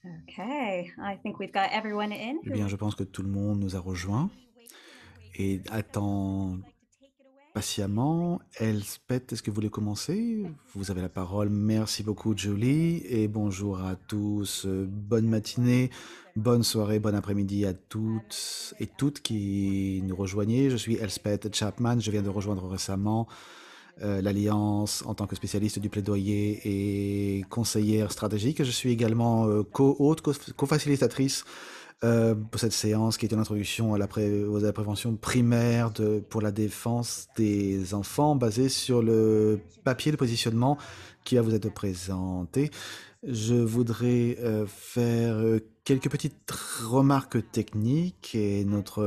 Okay, I think we've got everyone in Eh bien, who je pense que tout le monde nous a rejoints et attend patiemment. Elspeth, est-ce que vous voulez commencer? Vous avez la parole. Merci beaucoup, Julie, et bonjour à tous. Bonne matinée, bonne soirée, bon après-midi à toutes et toutes qui nous rejoignez. Je suis Elspeth Chapman, je viens de rejoindre récemment l'Alliance en tant que spécialiste du plaidoyer et conseillère stratégique. Je suis également co-hôte, co-facilitatrice pour cette séance qui est une introduction à à la prévention primaire pour la défense des enfants basée sur le papier de positionnement qui va vous être présenté. Je voudrais faire quelques petites remarques techniques et notre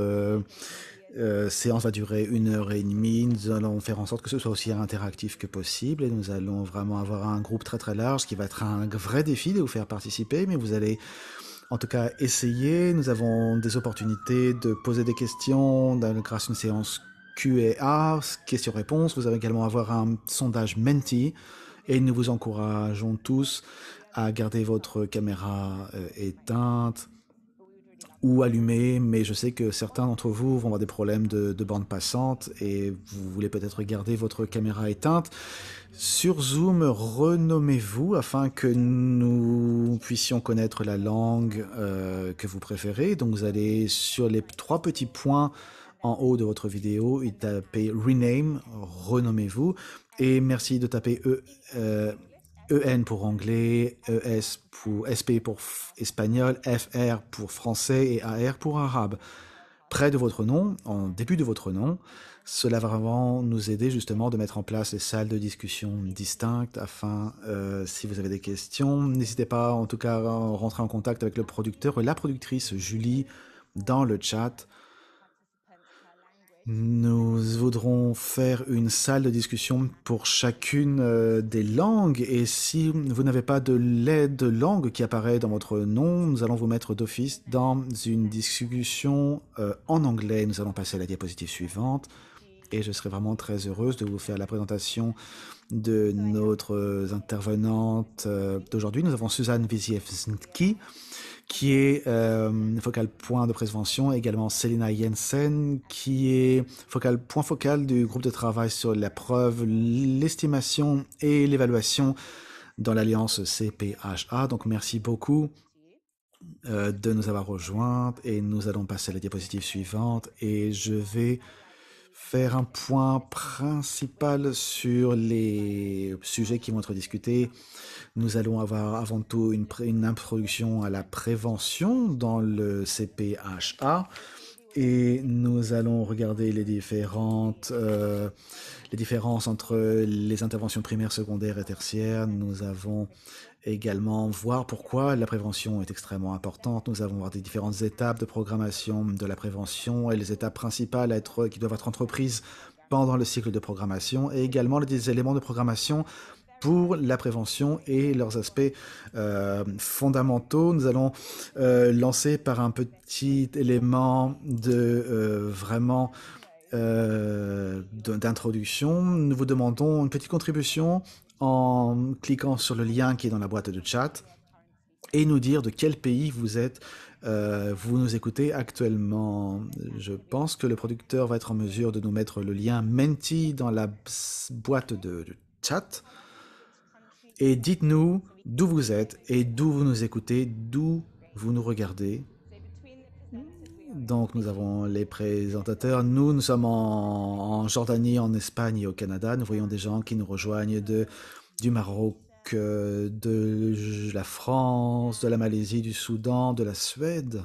séance va durer 1 heure et demie. Nous allons faire en sorte que ce soit aussi interactif que possible et nous allons vraiment avoir un groupe très très large qui va être un vrai défi de vous faire participer, mais vous allez en tout cas essayer. Nous avons des opportunités de poser des questions grâce à une séance Q&A, questions-réponses. Vous allez également avoir un sondage Menti et nous vous encourageons tous à garder votre caméra éteinte ou allumé, mais je sais que certains d'entre vous vont avoir des problèmes de bande passante et vous voulez peut-être garder votre caméra éteinte. Sur Zoom, renommez-vous afin que nous puissions connaître la langue que vous préférez. Donc vous allez sur les 3 petits points en haut de votre vidéo et tapez Rename, renommez-vous. Et merci de taper EN pour anglais, ES pour SP pour espagnol, FR pour français et AR pour arabe. Près de votre nom, en début de votre nom, cela va vraiment nous aider justement de mettre en place les salles de discussion distinctes afin, si vous avez des questions, n'hésitez pas en tout cas à rentrer en contact avec le producteur et la productrice Julie dans le chat. Nous voudrons faire une salle de discussion pour chacune des langues et si vous n'avez pas de l'aide de langue qui apparaît dans votre nom, nous allons vous mettre d'office dans une discussion en anglais. Nous allons passer à la diapositive suivante et je serai vraiment très heureuse de vous faire la présentation de notre intervenante d'aujourd'hui. Nous avons Suzanne Wisiewski qui est focal point de prévention, également Selina Jensen, qui est point focal du groupe de travail sur la preuve, l'estimation et l'évaluation dans l'alliance CPHA. Donc merci beaucoup de nous avoir rejointes et nous allons passer à la diapositive suivante et je vais faire un point principal sur les sujets qui vont être discutés. Nous allons avoir avant tout une introduction à la prévention dans le CPHA et nous allons regarder les différences entre les interventions primaires, secondaires et tertiaires. Nous avons également voir pourquoi la prévention est extrêmement importante. Nous allons voir des différentes étapes de programmation de la prévention et les étapes principales qui doivent être entreprises pendant le cycle de programmation et également des éléments de programmation pour la prévention et leurs aspects fondamentaux. Nous allons lancer par un petit élément d'introduction. Nous vous demandons une petite contribution en cliquant sur le lien qui est dans la boîte de chat et nous dire de quel pays vous êtes. Vous nous écoutez actuellement. Je pense que le producteur va être en mesure de nous mettre le lien Menti dans la boîte de chat. Et dites-nous d'où vous êtes et d'où vous nous écoutez, d'où vous nous regardez. Donc nous avons les présentateurs. Nous sommes en Jordanie, en Espagne et au Canada. Nous voyons des gens qui nous rejoignent du Maroc, de la France, de la Malaisie, du Soudan, de la Suède,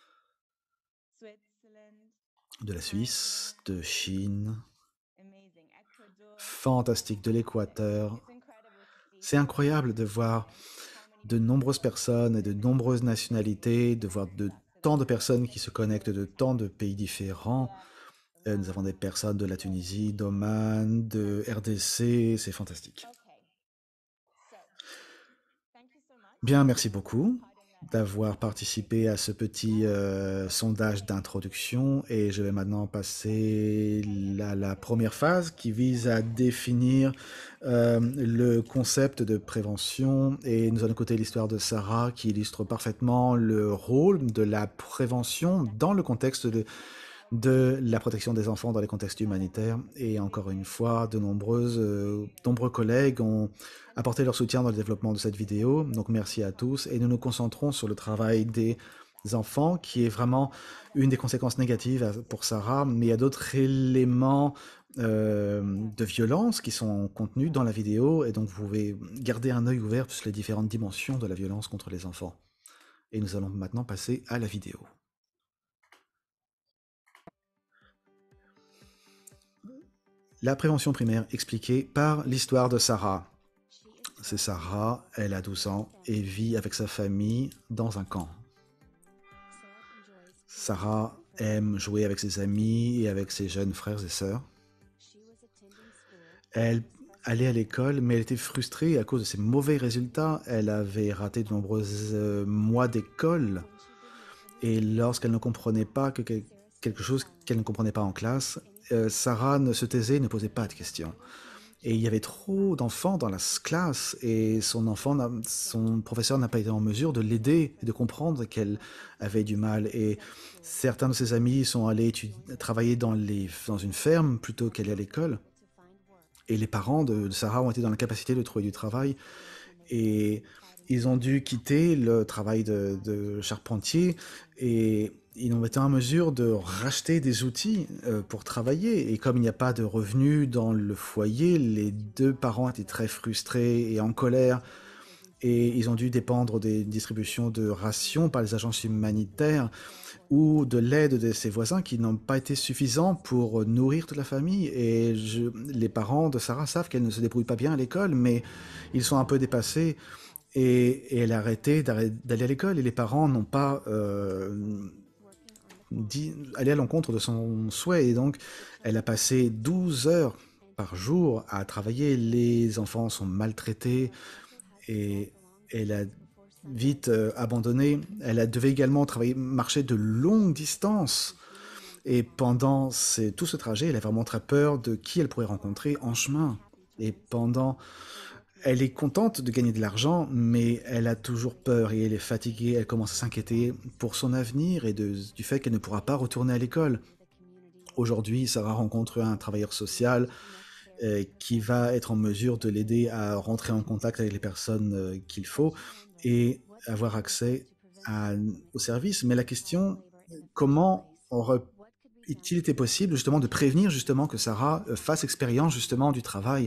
de la Suisse, de Chine. Fantastique, de l'Équateur. C'est incroyable de voir de nombreuses personnes et de nombreuses nationalités, de voir de tant de personnes qui se connectent de tant de pays différents. Nous avons des personnes de la Tunisie, d'Oman, de RDC, c'est fantastique. Bien, merci beaucoup. d'avoir participé à ce petit sondage d'introduction et je vais maintenant passer à la première phase qui vise à définir le concept de prévention et nous allons écouter l'histoire de Sarah qui illustre parfaitement le rôle de la prévention dans le contexte de la protection des enfants dans les contextes humanitaires. Et encore une fois, de nombreux collègues ont apporté leur soutien dans le développement de cette vidéo. Donc merci à tous. Et nous nous concentrons sur le travail des enfants, qui est vraiment une des conséquences négatives pour Sarah. Mais il y a d'autres éléments de violence qui sont contenus dans la vidéo. Et donc vous pouvez garder un œil ouvert sur les différentes dimensions de la violence contre les enfants. Et nous allons maintenant passer à la vidéo. La prévention primaire expliquée par l'histoire de Sarah. C'est Sarah, elle a 12 ans et vit avec sa famille dans un camp. Sarah aime jouer avec ses amis et avec ses jeunes frères et sœurs. Elle allait à l'école, mais elle était frustrée à cause de ses mauvais résultats. Elle avait raté de nombreux mois d'école. Et lorsqu'elle ne comprenait pas quelque chose qu'elle ne comprenait pas en classe, Sarah ne se taisait, ne posait pas de questions. Et il y avait trop d'enfants dans la classe et son professeur n'a pas été en mesure de l'aider et de comprendre qu'elle avait du mal. Et certains de ses amis sont allés travailler dans une ferme plutôt qu'aller à l'école. Et les parents de Sarah ont été dans l'incapacité de trouver du travail. Et ils ont dû quitter le travail de charpentier et ils ont été en mesure de racheter des outils pour travailler. Et comme il n'y a pas de revenus dans le foyer, les deux parents étaient très frustrés et en colère. Et ils ont dû dépendre des distributions de rations par les agences humanitaires ou de l'aide de ses voisins qui n'ont pas été suffisants pour nourrir toute la famille. Et les parents de Sarah savent qu'elle ne se débrouille pas bien à l'école, mais ils sont un peu dépassés et elle a arrêté d'aller à l'école et les parents n'ont pas allé à l'encontre de son souhait. Et donc, elle a passé 12 heures par jour à travailler. Les enfants sont maltraités et elle a vite abandonné. Elle devait également marcher de longues distances. Et pendant tout ce trajet, elle a vraiment très peur de qui elle pourrait rencontrer en chemin. Et elle est contente de gagner de l'argent, mais elle a toujours peur et elle est fatiguée. Elle commence à s'inquiéter pour son avenir et du fait qu'elle ne pourra pas retourner à l'école. Aujourd'hui, Sarah rencontre un travailleur social qui va être en mesure de l'aider à rentrer en contact avec les personnes qu'il faut et avoir accès au service. Mais la question, comment aurait-il été possible justement de prévenir justement que Sarah fasse expérience justement du travail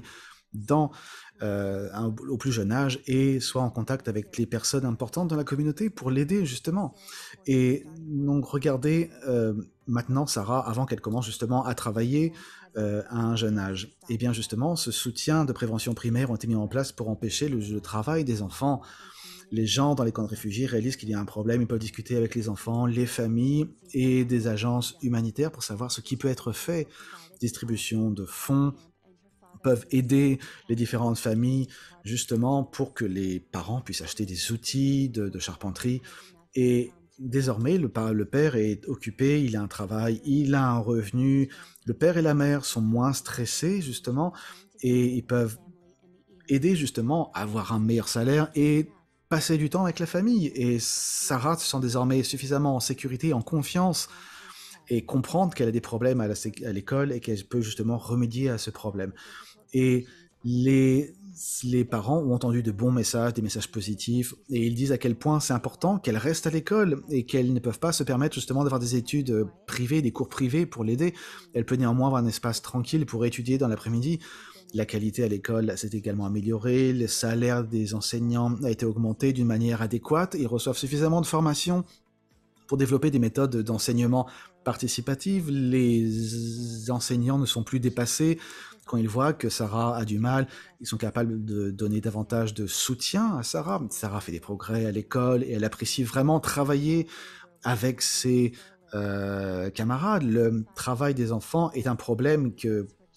au plus jeune âge et soit en contact avec les personnes importantes dans la communauté pour l'aider justement. Et donc regardez maintenant Sarah avant qu'elle commence justement à travailler à un jeune âge. Et bien justement, ce soutien de prévention primaire ont été mis en place pour empêcher le travail des enfants. Les gens dans les camps de réfugiés réalisent qu'il y a un problème, ils peuvent discuter avec les enfants, les familles et des agences humanitaires pour savoir ce qui peut être fait. Distribution de fonds peuvent aider les différentes familles justement pour que les parents puissent acheter des outils de charpenterie. Et désormais, le père est occupé, il a un travail, il a un revenu. Le père et la mère sont moins stressés justement et ils peuvent aider justement à avoir un meilleur salaire et passer du temps avec la famille. Et Sarah se sent désormais suffisamment en sécurité, en confiance et comprendre qu'elle a des problèmes à l'école et qu'elle peut justement remédier à ce problème. Et les parents ont entendu de bons messages, des messages positifs, et ils disent à quel point c'est important qu'elle reste à l'école et qu'elles ne peuvent pas se permettre justement d'avoir des études privées, des cours privés pour l'aider. Elle peut néanmoins avoir un espace tranquille pour étudier dans l'après-midi. La qualité à l'école s'est également améliorée, le salaire des enseignants a été augmenté d'une manière adéquate, ils reçoivent suffisamment de formation pour développer des méthodes d'enseignement participatives. Les enseignants ne sont plus dépassés. Quand ils voient que Sarah a du mal, ils sont capables de donner davantage de soutien à Sarah. Sarah fait des progrès à l'école et elle apprécie vraiment travailler avec ses camarades. Le travail des enfants est un problème que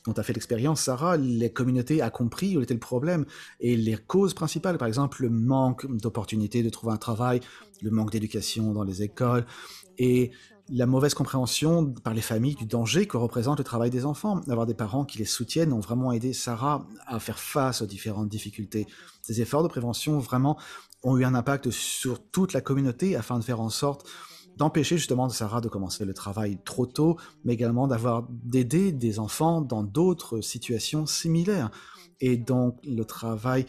dont a fait l'expérience Sarah, les communautés a compris où était le problème et les causes principales, par exemple le manque d'opportunités de trouver un travail, le manque d'éducation dans les écoles et la mauvaise compréhension par les familles du danger que représente le travail des enfants. Avoir des parents qui les soutiennent ont vraiment aidé Sarah à faire face aux différentes difficultés. Ces efforts de prévention vraiment ont eu un impact sur toute la communauté afin de faire en sorte d'empêcher justement Sarah de commencer le travail trop tôt, mais également d'aider des enfants dans d'autres situations similaires. Et donc le travail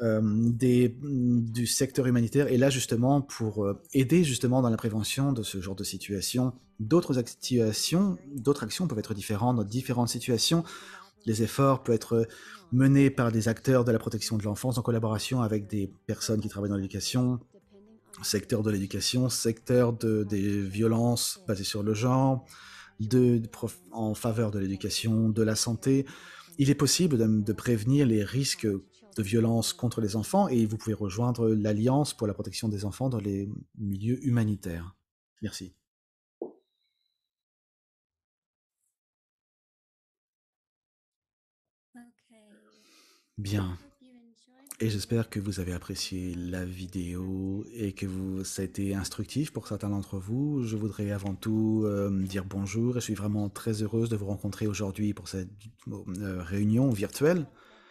du secteur humanitaire est là justement pour aider justement dans la prévention de ce genre de situation. D'autres actions peuvent être différentes dans différentes situations. Les efforts peuvent être menés par des acteurs de la protection de l'enfance en collaboration avec des personnes qui travaillent dans l'éducation, secteur de l'éducation, des violences basées sur le genre, en faveur de l'éducation, de la santé. Il est possible de prévenir les risques de violence contre les enfants et vous pouvez rejoindre l'Alliance pour la protection des enfants dans les milieux humanitaires. Merci. Bien. Et j'espère que vous avez apprécié la vidéo et que ça a été instructif pour certains d'entre vous. Je voudrais avant tout dire bonjour et je suis vraiment très heureuse de vous rencontrer aujourd'hui pour cette réunion virtuelle.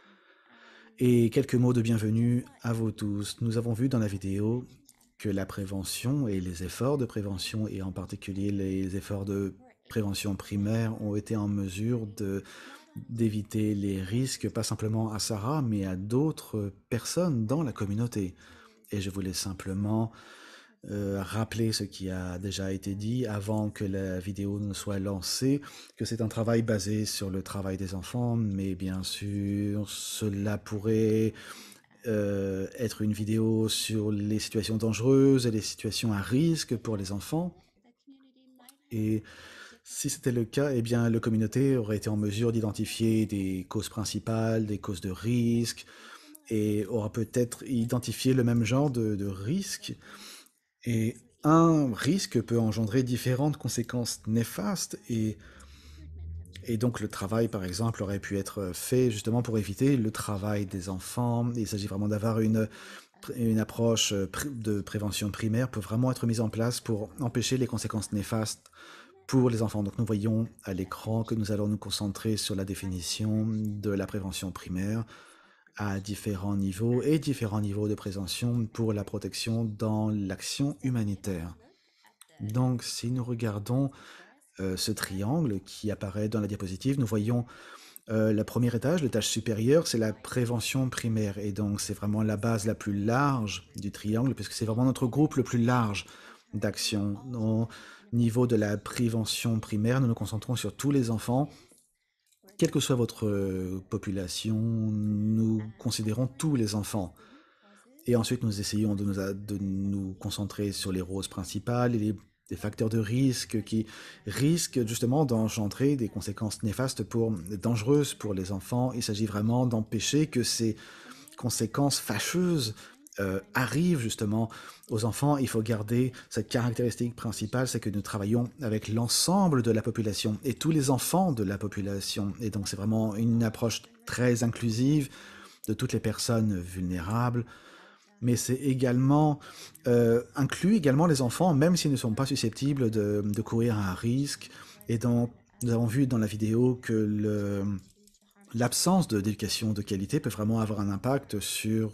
Et quelques mots de bienvenue à vous tous. Nous avons vu dans la vidéo que la prévention et les efforts de prévention, et en particulier les efforts de prévention primaire, ont été en mesure d'éviter les risques, pas simplement à Sarah, mais à d'autres personnes dans la communauté. Et je voulais simplement rappeler ce qui a déjà été dit avant que la vidéo ne soit lancée, que c'est un travail basé sur le travail des enfants, mais bien sûr, cela pourrait être une vidéo sur les situations dangereuses et les situations à risque pour les enfants. Et si c'était le cas, eh bien, la communauté aurait été en mesure d'identifier des causes principales, des causes de risque, et aura peut-être identifié le même genre de risque. Et un risque peut engendrer différentes conséquences néfastes, et donc le travail, par exemple, aurait pu être fait justement pour éviter le travail des enfants. Il s'agit vraiment d'avoir une approche de prévention primaire peut vraiment être mise en place pour empêcher les conséquences néfastes pour les enfants. Donc nous voyons à l'écran que nous allons nous concentrer sur la définition de la prévention primaire à différents niveaux et différents niveaux de prévention pour la protection dans l'action humanitaire. Donc si nous regardons ce triangle qui apparaît dans la diapositive, nous voyons le premier étage, l'étage supérieur, c'est la prévention primaire. Et donc, c'est vraiment la base la plus large du triangle, puisque c'est vraiment notre groupe le plus large d'action. Au niveau de la prévention primaire, nous nous concentrons sur tous les enfants. Quelle que soit votre population, nous considérons tous les enfants. Et ensuite, nous essayons de nous concentrer sur les roses principales et des facteurs de risque qui risquent justement d'engendrer des conséquences néfastes dangereuses pour les enfants. Il s'agit vraiment d'empêcher que ces conséquences fâcheuses arrivent justement aux enfants. Il faut garder cette caractéristique principale, c'est que nous travaillons avec l'ensemble de la population et tous les enfants de la population. Et donc c'est vraiment une approche très inclusive de toutes les personnes vulnérables, mais c'est également inclut également les enfants, même s'ils ne sont pas susceptibles de courir un risque. Et donc, nous avons vu dans la vidéo que l'absence d'éducation de qualité peut vraiment avoir un impact sur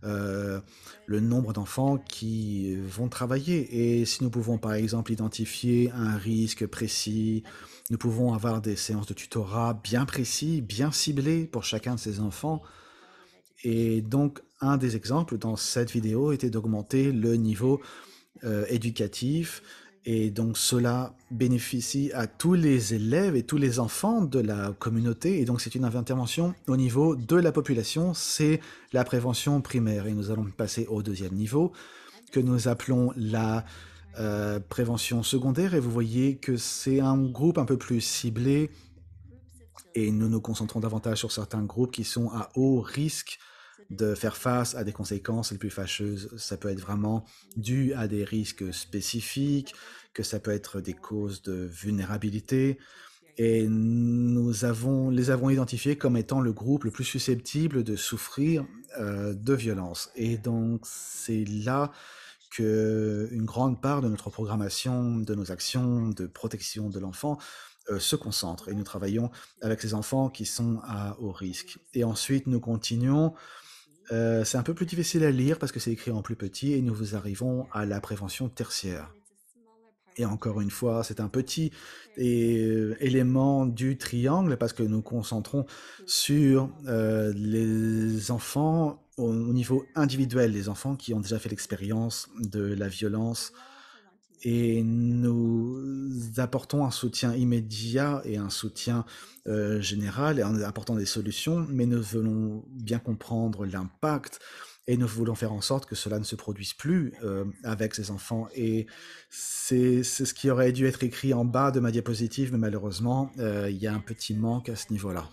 le nombre d'enfants qui vont travailler. Et si nous pouvons par exemple identifier un risque précis, nous pouvons avoir des séances de tutorat bien précis, bien ciblées pour chacun de ces enfants. Et donc, un des exemples dans cette vidéo était d'augmenter le niveau éducatif. Et donc, cela bénéficie à tous les élèves et tous les enfants de la communauté. Et donc, c'est une intervention au niveau de la population. C'est la prévention primaire. Et nous allons passer au deuxième niveau, que nous appelons la prévention secondaire. Et vous voyez que c'est un groupe un peu plus ciblé. Et nous nous concentrons davantage sur certains groupes qui sont à haut risque de faire face à des conséquences les plus fâcheuses. Ça peut être vraiment dû à des risques spécifiques, que ça peut être des causes de vulnérabilité, et les avons identifiés comme étant le groupe le plus susceptible de souffrir de violence. Et donc c'est là que une grande part de notre programmation, de nos actions de protection de l'enfant se concentre. Et nous travaillons avec ces enfants qui sont à haut risque. Et ensuite, nous continuons. C'est un peu plus difficile à lire parce que c'est écrit en plus petit et nous vous arrivons à la prévention tertiaire. Et encore une fois, c'est un petit élément du triangle parce que nous concentrons sur les enfants au niveau individuel, les enfants qui ont déjà fait l'expérience de la violence et nous apportons un soutien immédiat et un soutien général et en apportant des solutions, mais nous voulons bien comprendre l'impact et nous voulons faire en sorte que cela ne se produise plus avec ces enfants. Et c'est ce qui aurait dû être écrit en bas de ma diapositive, mais malheureusement, il y a un petit manque à ce niveau-là.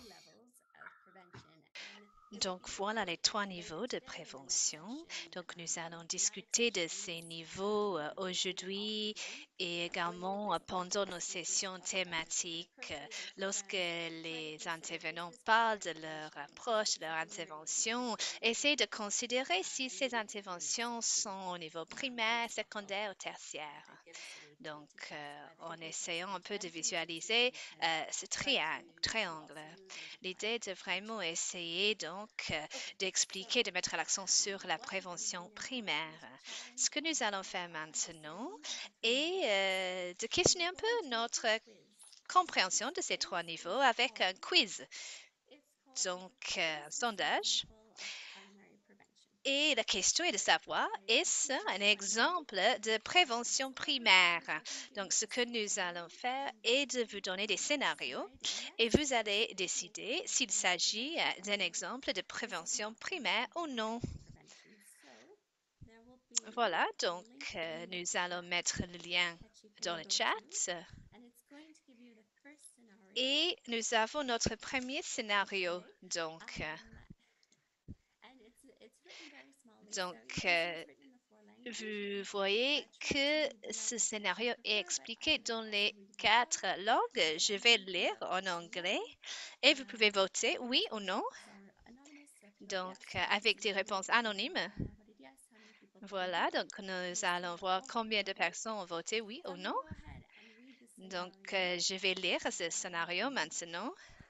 Donc voilà les trois niveaux de prévention. Donc nous allons discuter de ces niveaux aujourd'hui et également pendant nos sessions thématiques. Lorsque les intervenants parlent de leur approche, de leur intervention, essayez de considérer si ces interventions sont au niveau primaire, secondaire ou tertiaire. Donc, en essayant un peu de visualiser ce triangle. L'idée est de vraiment essayer donc d'expliquer, de mettre l'accent sur la prévention primaire. Ce que nous allons faire maintenant est de questionner un peu notre compréhension de ces trois niveaux avec un quiz, donc un sondage. Et la question est de savoir, est-ce un exemple de prévention primaire? Donc, ce que nous allons faire est de vous donner des scénarios et vous allez décider s'il s'agit d'un exemple de prévention primaire ou non. Voilà, donc nous allons mettre le lien dans le chat. Et nous avons notre premier scénario. Donc, vous voyez que ce scénario est expliqué dans les 4 langues. Je vais le lire en anglais et vous pouvez voter oui ou non. Donc, avec des réponses anonymes. Voilà, donc nous allons voir combien de personnes ont voté oui ou non. Donc, je vais lire ce scénario maintenant.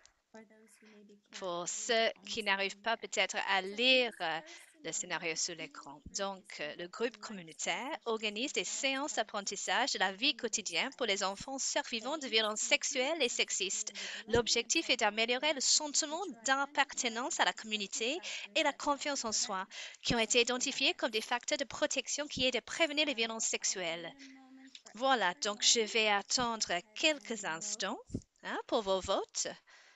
Pour ceux qui n'arrivent pas peut-être à lire le scénario sur l'écran. Donc, le groupe communautaire organise des séances d'apprentissage de la vie quotidienne pour les enfants survivants de violences sexuelles et sexistes. L'objectif est d'améliorer le sentiment d'appartenance à la communauté et la confiance en soi, qui ont été identifiés comme des facteurs de protection qui aident à prévenir les violences sexuelles. Voilà, donc je vais attendre quelques instants pour vos votes.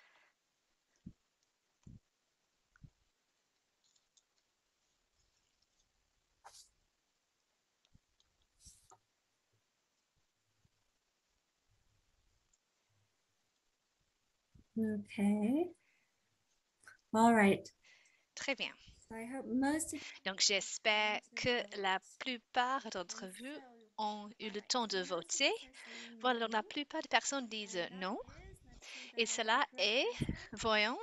Okay. All right. Très bien. So I hope most of Donc, j'espère que la plupart d'entre vous ont eu le temps de voter. Voilà, donc la plupart des personnes disent non. Et cela est, voyons,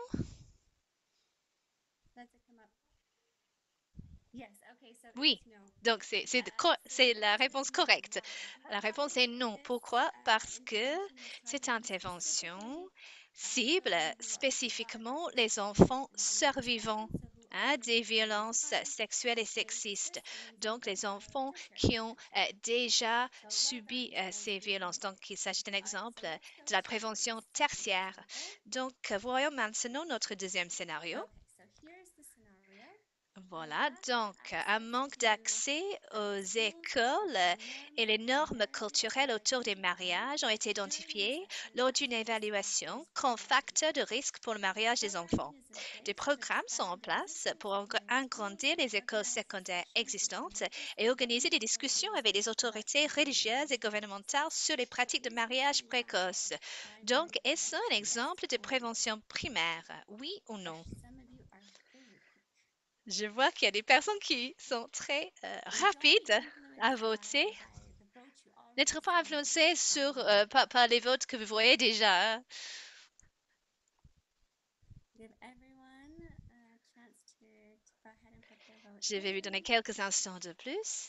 oui. Donc, c'est la réponse correcte. La réponse est non. Pourquoi? Parce que cette intervention cible spécifiquement les enfants survivants des violences sexuelles et sexistes. Donc, les enfants qui ont déjà subi ces violences. Donc, il s'agit d'un exemple de la prévention tertiaire. Donc, voyons maintenant notre deuxième scénario. Voilà, donc un manque d'accès aux écoles et les normes culturelles autour des mariages ont été identifiés lors d'une évaluation comme facteur de risque pour le mariage des enfants. Des programmes sont en place pour agrandir les écoles secondaires existantes et organiser des discussions avec les autorités religieuses et gouvernementales sur les pratiques de mariage précoce. Donc, est-ce un exemple de prévention primaire, oui ou non? Je vois qu'il y a des personnes qui sont très rapides à voter. N'être pas influencé par les votes que vous voyez déjà, hein. Give everyone a chance to go ahead and put their vote Je vais vous donner in. quelques instants de plus.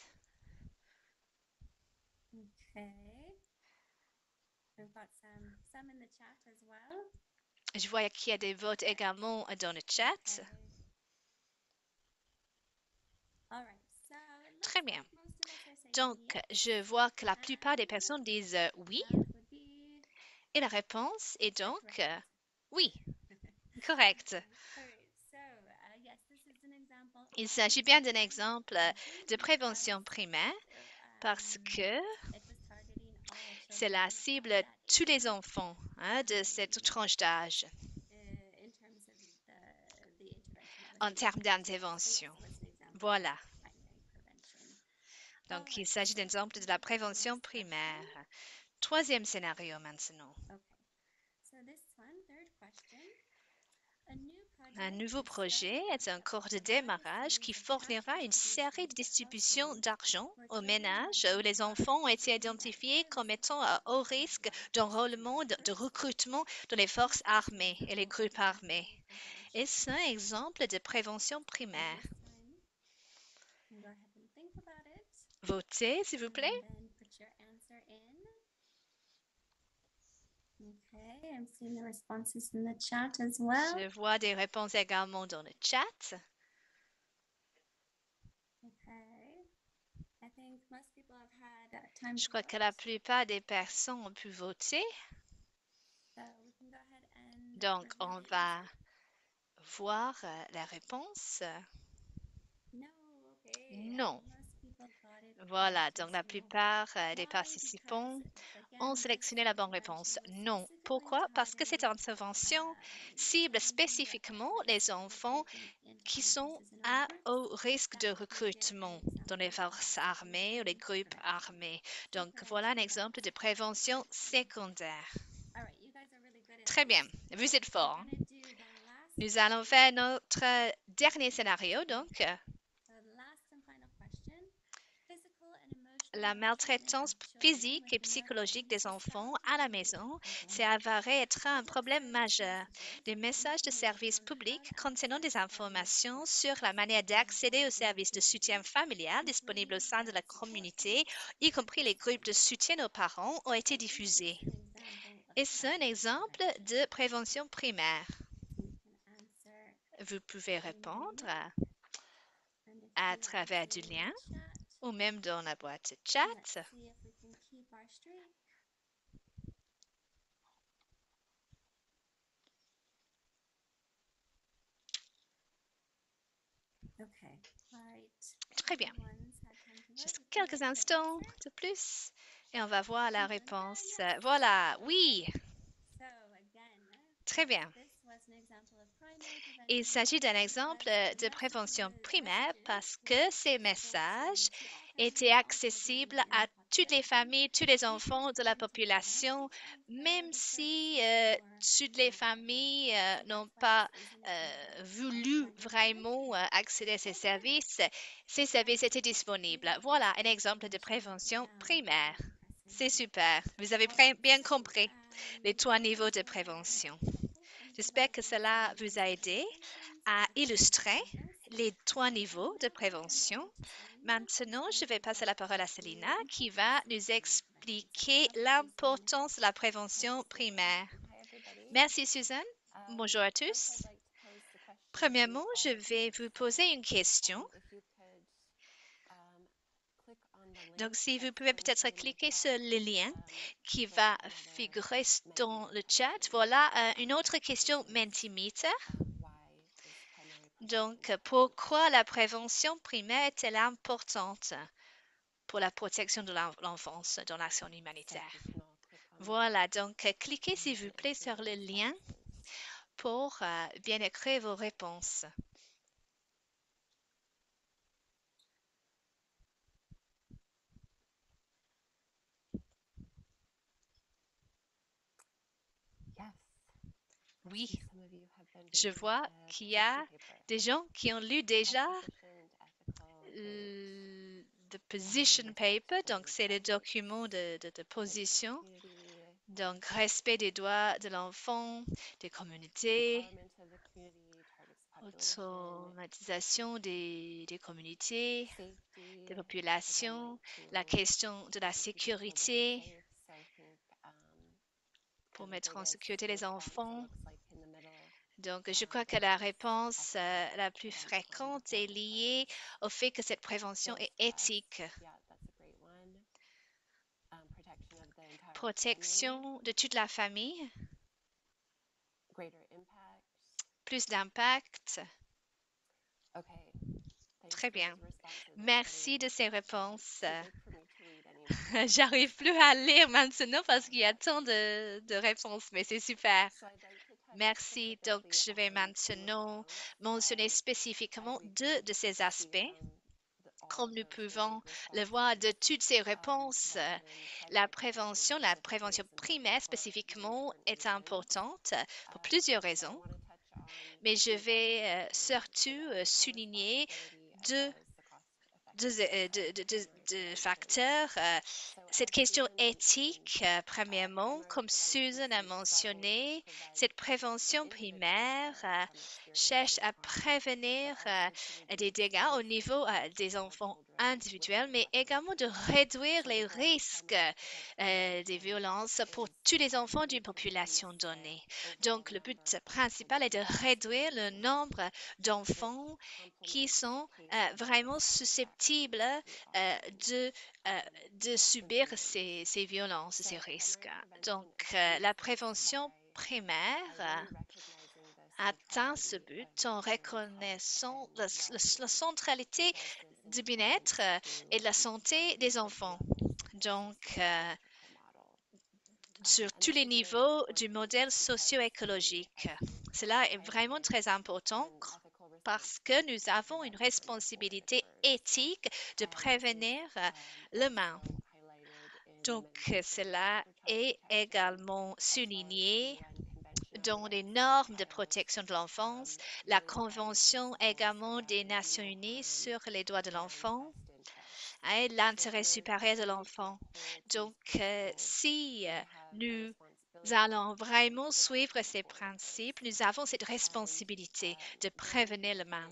Okay. We've got some in the chat as well. Je vois qu'il y a des votes également dans le chat. Okay. All right. So it looks Très bien. like most of us are saying Donc, yes. je vois que la plupart des personnes disent oui. That would be Et la réponse est the donc correct answer. oui. Correct. All right. So yes, this is an example Il of s'agit bien d'un primary exemple prevention de prévention primaire parce que it was targeting all c'est la children cible that tous les age enfants de cette tranche d'âge in terms of the intervention that was en being termes proposed. So yes, d'intervention. it was an example Voilà. of primary prevention. All Donc, il right. s'agit So d'un exemple de let's la move to the prévention next primaire. question. Troisième scénario maintenant. Okay. So this one, third question. A new Un project nouveau is projet starting est un up cours to de provide a démarrage qui series of fournira cash une série de contributions to distributions households d'argent where aux children have ménages où been les harmed enfants ont été using white identifiés comme goods étant à haut and risque white Christian d'enrôlement, de t-shirts. recrutement dans les This forces was an armées et les example of groupes armés. primary prevention. Est-ce un exemple de prévention And primaire? this time, you can go ahead and think about it. Votez, s'il vous plaît. And then put your answer in. Okay, I'm seeing the responses in the chat as well. Je vois des réponses également dans le chat. Okay. I think most people have had time Je to crois vote. que la plupart des personnes ont pu voter. So we can go ahead and Donc, review on the va answer. voir la réponse. No, okay. Non. Most people got it Voilà, correct donc as la well. plupart des Why? participants Because ont again, this sélectionné la bonne réponse. intervention was Non. specifically Pourquoi? Parce que cette targeting intervention cible children who were spécifiquement at les risk of enfants recruiting into qui armed sont forces and other à groups. haut risque de That would give an recrutement dans les example of forces armées ou les secondary groupes prevention. armés. So Donc, correct voilà un answer to exemple de that. prévention secondaire. All right, you guys are really good at Très bien. this. Vous êtes We're fort. gonna do the last Nous allons question. faire notre dernier scénario, donc The last and final question. Physical and emotional la maltreatment maltraitance of children physique et within their psychologique homes des has enfants started to à la create maison a s'est problem. avéré être un Public problème service majeur. messages Des and messages de information services on how publics to contenant des access family informations support sur la services manière are d'accéder aux available in services de soutien communities, familial disponibles au including sein de la parent support communauté, groups y and compris les groupes de assistance soutien aux groups. parents, ont été So is this diffusés. an example of Est-ce un primary exemple prevention? de prévention primaire? You can answer Vous pouvez in the répondre room and if à you are travers du answering in lien the chat. ou même dans la boîte Let's chat. see if we can keep our streak. Okay, all right. Très bien. Everyone's had time to vote. Juste You can quelques vote your instants answer. de plus et on va voir la And réponse. yes. Voilà, oui, Okay. So again, très yes, bien. this was an example of primary Il prevention s'agit d'un exemple because de prévention primaire messages parce que were ces supporting messages to all étaient families, all accessibles children in à the toutes les population, familles, tous les even enfants if de they la didn't take population, advantage of même the si services for toutes les familles available. So n'ont that's why pas this is an example of voulu primary vraiment prevention. accéder à Again, ces services étaient disponibles. Voilà un exemple de prévention primaire. C'est super. Vous avez bien compris les trois niveaux de prévention. J'espère que cela vous a aidé à illustrer les trois niveaux de prévention. Maintenant, je vais passer la parole à Selina qui va nous expliquer l'importance de la prévention primaire. Hi, everybody. Merci Suzanne. Bonjour à First, tous. I'd like to pose the question to Premièrement, je all of vais you. vous poser une question. If you could click on the link Donc, si vous that's pouvez posted peut-être in the cliquer chat, sur le lien qui so va another figurer dans le Mentimeter chat. question Voilà une autre question poses, Mentimeter. why is primary Donc, prevention important? pourquoi la prévention primaire est-elle importante pour la protection de l'enfance dans l'action So humanitaire? if you can all click on the Voilà, link, donc cliquez s'il vous and plaît enter sur your le lien responses. pour bien écrire vos réponses. Yes. I Oui, see some of you have been je reading vois the qu'il y a question paper. des gens qui ont lu déjà Health-sufficient, ethical, good. the position paper, donc c'est le document de position. Donc, respect des droits de l'enfant, des communautés, automatisation des communautés, des populations, la question de la sécurité pour mettre en sécurité les enfants. Donc, je crois que la réponse la plus fréquente est liée au fait que cette prévention est éthique. Protection de toute la famille, plus d'impact. Très bien. Merci de ces réponses. J'arrive plus à lire maintenant parce qu'il y a tant de réponses, mais c'est super. Merci. Donc, je vais maintenant mentionner spécifiquement deux de ces aspects. Comme nous pouvons le voir de toutes ces réponses, la prévention primaire spécifiquement est importante pour plusieurs raisons. Mais je vais surtout souligner deux facteurs. Cette question éthique, premièrement, comme Susan a mentionné, cette prévention primaire cherche à prévenir des dégâts au niveau des enfants individuels, mais également de réduire les risques des violences pour tous les enfants d'une population donnée. Donc, le but principal est de réduire le nombre d'enfants qui sont vraiment susceptibles de subir ces violences, ces risques. Donc, la prévention primaire atteint ce but en reconnaissant la centralité du bien-être et de la santé des enfants. Donc, sur tous les niveaux du modèle socio-écologique. Cela est vraiment très important parce que nous avons une responsabilité éthique de prévenir le mal. Donc, cela est également souligné dans les normes de protection de l'enfance, la Convention également des Nations Unies sur les droits de l'enfant et l'intérêt supérieur de l'enfant. Donc, si nous allons vraiment suivre ces principes, nous avons cette responsabilité de prévenir le mal.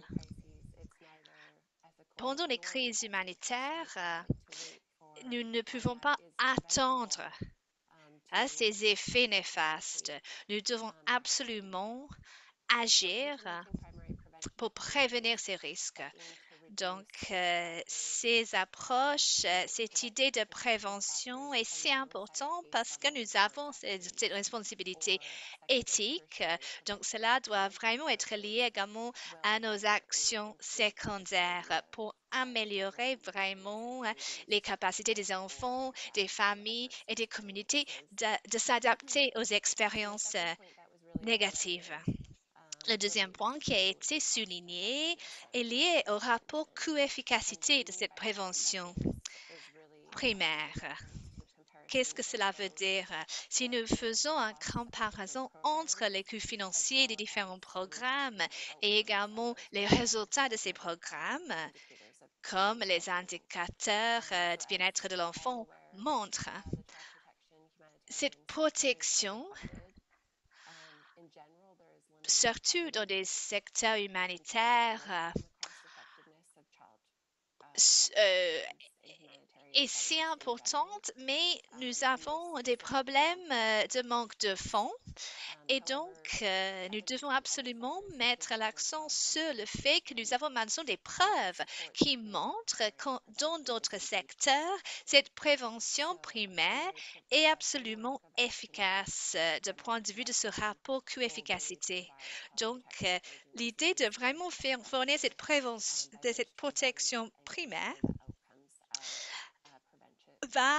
Pendant les crises humanitaires, nous ne pouvons pas attendre ces effets néfastes. Nous devons absolument agir pour prévenir ces risques. Donc, ces approches, cette idée de prévention est si importante parce que nous avons cette responsabilité éthique. Donc, cela doit vraiment être lié également à nos actions secondaires pour améliorer vraiment les capacités des enfants, des familles et des communautés de s'adapter aux expériences négatives. Le deuxième point qui a été souligné est lié au rapport coût-efficacité de cette prévention primaire. Qu'est-ce que cela veut dire? Si nous faisons une comparaison entre les coûts financiers des différents programmes et également les résultats de ces programmes, comme les indicateurs du bien-être de l'enfant montrent, cette protection surtout dans des secteurs humanitaires, est si importante, mais nous avons des problèmes de manque de fonds et donc nous devons absolument mettre l'accent sur le fait que nous avons maintenant des preuves qui montrent que dans d'autres secteurs, cette prévention primaire est absolument efficace du point de vue de ce rapport coût-efficacité. Donc, l'idée de vraiment fournir cette prévention, de cette protection primaire va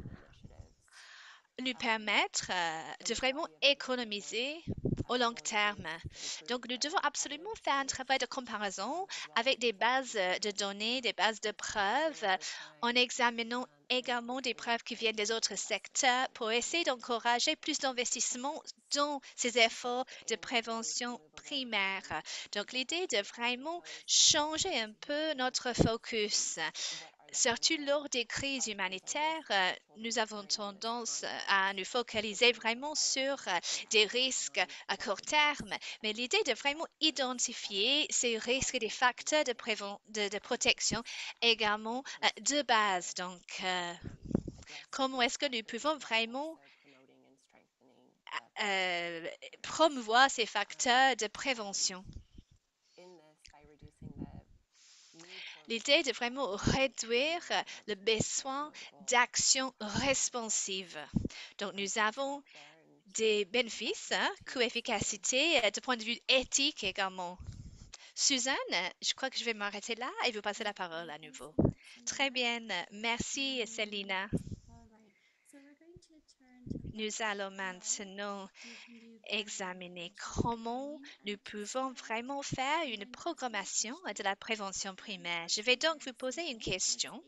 nous permettre de vraiment économiser au long terme. Donc, nous devons absolument faire un travail de comparaison avec des bases de données, des bases de preuves, en examinant également des preuves qui viennent des autres secteurs pour essayer d'encourager plus d'investissement dans ces efforts de prévention primaire. Donc, l'idée de vraiment changer un peu notre focus. surtout lors des crises humanitaires, nous avons tendance à nous focaliser vraiment sur des risques à court terme, mais l'idée de vraiment identifier ces risques et des facteurs de protection également de base. Donc, comment est-ce que nous pouvons vraiment euh, promouvoir ces facteurs de prévention? L'idée de vraiment réduire le besoin d'action responsive. Donc, nous avons des bénéfices, coût-efficacité, de point de vue éthique également. Suzanne, je crois que je vais m'arrêter là et vous passer la parole à nouveau. Très bien. Merci, Selina. Nous allons maintenant examiner comment nous pouvons vraiment faire une programmation de la prévention primaire. Je vais donc vous poser une question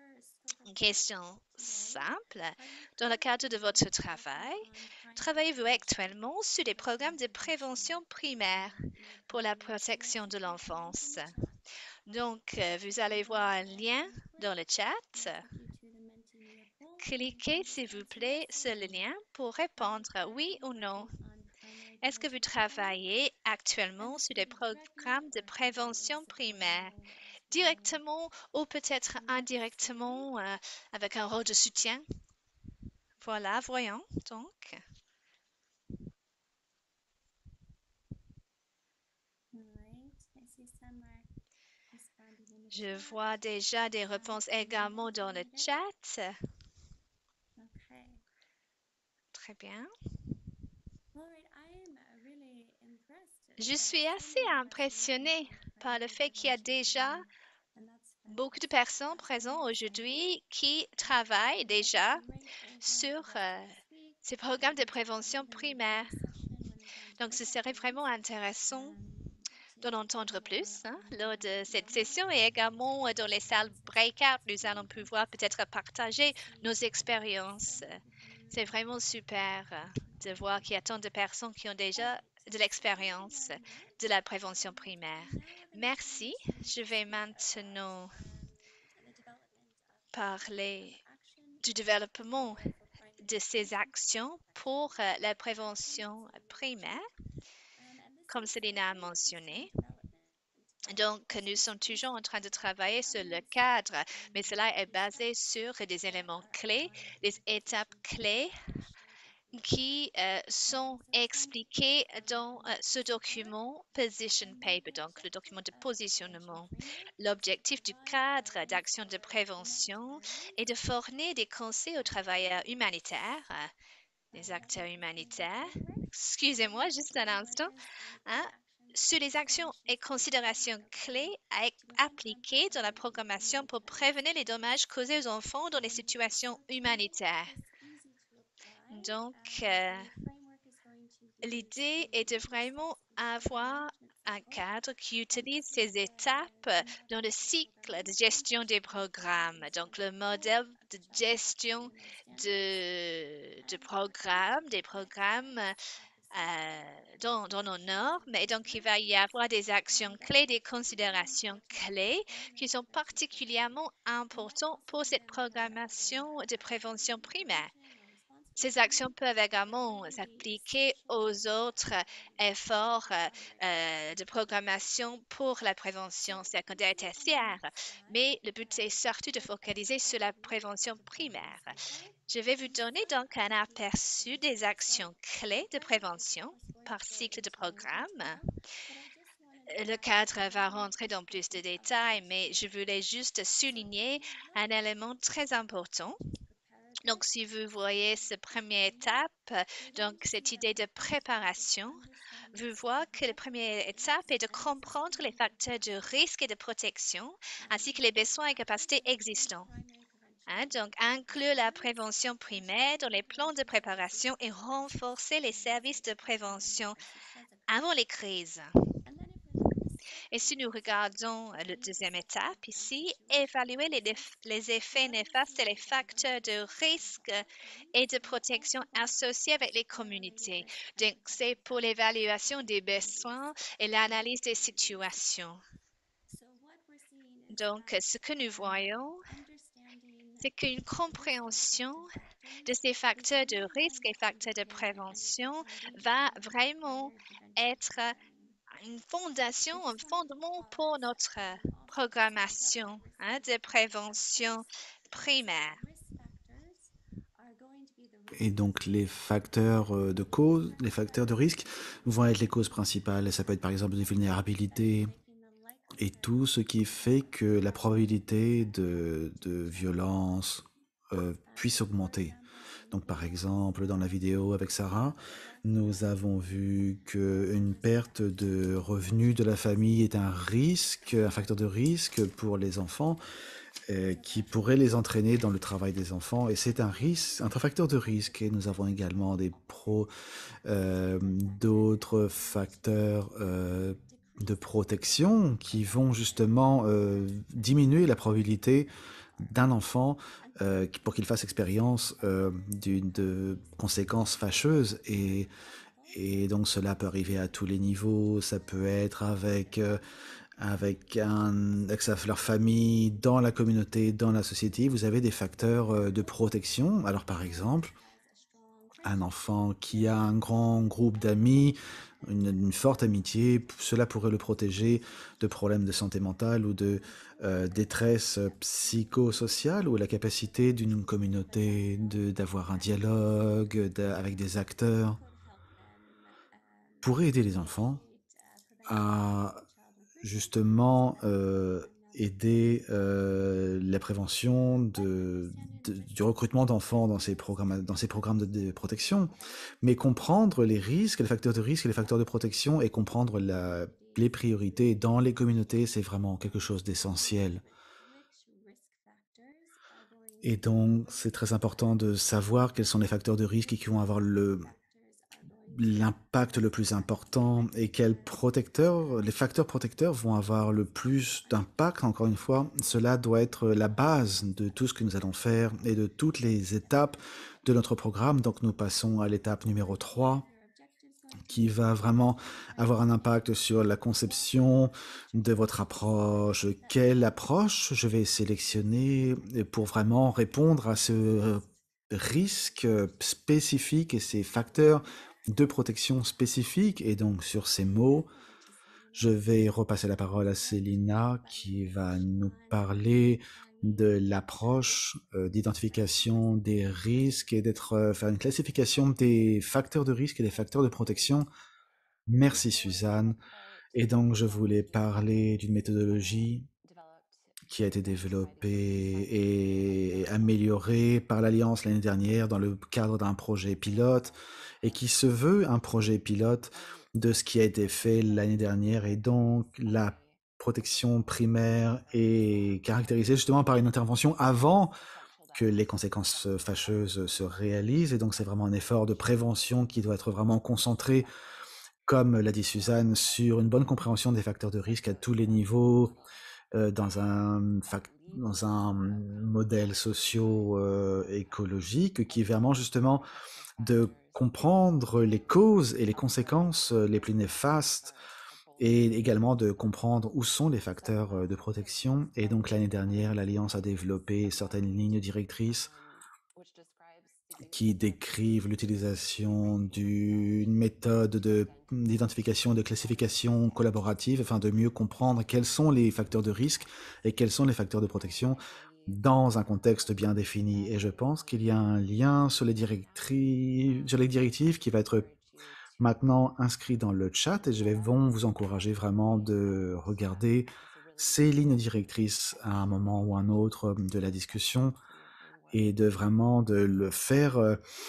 simple. Dans le cadre de votre travail, travaillez-vous actuellement sur des programmes de prévention primaire pour la protection de l'enfance? Donc, vous allez voir un lien dans le chat. Cliquez, s'il vous plaît, sur le lien pour répondre oui ou non. Est-ce que vous travaillez actuellement sur des programmes de prévention primaire, directement ou peut-être indirectement avec un rôle de soutien? Voilà, voyons donc. Je vois déjà des réponses également dans le chat. Très bien. Je suis assez impressionnée par le fait qu'il y a déjà beaucoup de personnes présentes aujourd'hui qui travaillent déjà sur ces programmes de prévention primaire. Donc, ce serait vraiment intéressant d'en entendre plus lors de cette session et également dans les salles breakout, nous allons pouvoir peut-être partager nos expériences. C'est vraiment super de voir qu'il y a tant de personnes qui ont déjà de l'expérience de la prévention primaire. Merci. Je vais maintenant parler du développement de ces actions pour la prévention primaire, comme Céline a mentionné. Donc, nous sommes toujours en train de travailler sur le cadre, mais cela est basé sur des éléments clés, des étapes clés qui sont expliquées dans ce document Position Paper, donc le document de positionnement. L'objectif du cadre d'action de prévention est de fournir des conseils aux travailleurs humanitaires, les acteurs humanitaires. Excusez-moi, juste un instant. Sur les actions et considérations clés à appliquer dans la programmation pour prévenir les dommages causés aux enfants dans les situations humanitaires. Donc, l'idée est de vraiment avoir un cadre qui utilise ces étapes dans le cycle de gestion des programmes. Donc, le modèle de gestion de programmes, des programmes dans nos normes. Et donc, il va y avoir des actions clés, des considérations clés qui sont particulièrement importantes pour cette programmation de prévention primaire. Ces actions peuvent également s'appliquer aux autres efforts de programmation pour la prévention secondaire et tertiaire, mais le but est surtout de focaliser sur la prévention primaire. Je vais vous donner donc un aperçu des actions clés de prévention par cycle de programme. Le cadre va rentrer dans plus de détails, mais je voulais juste souligner un élément très important. Donc, si vous voyez cette première étape, donc cette idée de préparation, vous voyez que la première étape est de comprendre les facteurs de risque et de protection, ainsi que les besoins et capacités existants. Donc, inclure la prévention primaire dans les plans de préparation et renforcer les services de prévention avant les crises. Et si nous regardons la deuxième étape ici, évaluer les effets néfastes et les facteurs de risque et de protection associés avec les communautés. Donc, c'est pour l'évaluation des besoins et l'analyse des situations. Donc, ce que nous voyons, c'est qu'une compréhension de ces facteurs de risque et facteurs de prévention va vraiment être une fondation, un fondement pour notre programmation de prévention primaire. Et donc les facteurs de cause, les facteurs de risque vont être les causes principales. Et ça peut être par exemple des vulnérabilités et tout ce qui fait que la probabilité de violence puisse augmenter. Donc par exemple, dans la vidéo avec Sarah, nous avons vu qu'une perte de revenus de la famille est un risque, un facteur de risque pour les enfants qui pourrait les entraîner dans le travail des enfants. Et c'est un risque, un facteur de risque. Et nous avons également d'autres facteurs de protection qui vont justement diminuer la probabilité d'un enfant pour qu'il fasse expérience de conséquences fâcheuses. Et donc cela peut arriver à tous les niveaux. Ça peut être avec leur famille, dans la communauté, dans la société. Vous avez des facteurs de protection. Alors par exemple, un enfant qui a un grand groupe d'amis, une forte amitié, cela pourrait le protéger de problèmes de santé mentale ou de détresse psychosociale, ou la capacité d'une communauté d'avoir un dialogue avec des acteurs pourrait aider les enfants à justement aider la prévention du recrutement d'enfants dans ces programmes de protection, mais comprendre les risques, les facteurs de risque et les facteurs de protection, et comprendre les priorités dans les communautés, c'est vraiment quelque chose d'essentiel. Et donc, c'est très important de savoir quels sont les facteurs de risque qui vont avoir l'impact le plus important, et les facteurs protecteurs vont avoir le plus d'impact. Encore une fois, cela doit être la base de tout ce que nous allons faire et de toutes les étapes de notre programme. Donc nous passons à l'étape numéro 3, qui va vraiment avoir un impact sur la conception de votre approche. Quelle approche je vais sélectionner pour vraiment répondre à ce risque spécifique et ces facteurs de protection spécifiques. Et donc sur ces mots, je vais repasser la parole à Célina, qui va nous parler de l'approche d'identification des risques et faire une classification des facteurs de risque et des facteurs de protection. Merci Suzanne. Et donc je voulais parler d'une méthodologie qui a été développée et améliorée par l'Alliance l'année dernière dans le cadre d'un projet pilote, et qui se veut un projet pilote de ce qui a été fait l'année dernière. Et donc la protection primaire est caractérisée justement par une intervention avant que les conséquences fâcheuses se réalisent. Et donc c'est vraiment un effort de prévention qui doit être vraiment concentré, comme l'a dit Suzanne, sur une bonne compréhension des facteurs de risque à tous les niveaux, dans un modèle socio-écologique qui est vraiment justement de comprendre les causes et les conséquences les plus néfastes, et également de comprendre où sont les facteurs de protection. Et donc l'année dernière, l'Alliance a développé certaines lignes directrices qui décrivent l'utilisation d'une méthode d'identification et de classification collaborative, afin de mieux comprendre quels sont les facteurs de risque et quels sont les facteurs de protection dans un contexte bien défini. Et je pense qu'il y a un lien sur les directives qui va être maintenant inscrit dans le chat, et je vais vous encourager vraiment de regarder ces lignes directrices à un moment ou un autre de la discussion, et de vraiment de le faire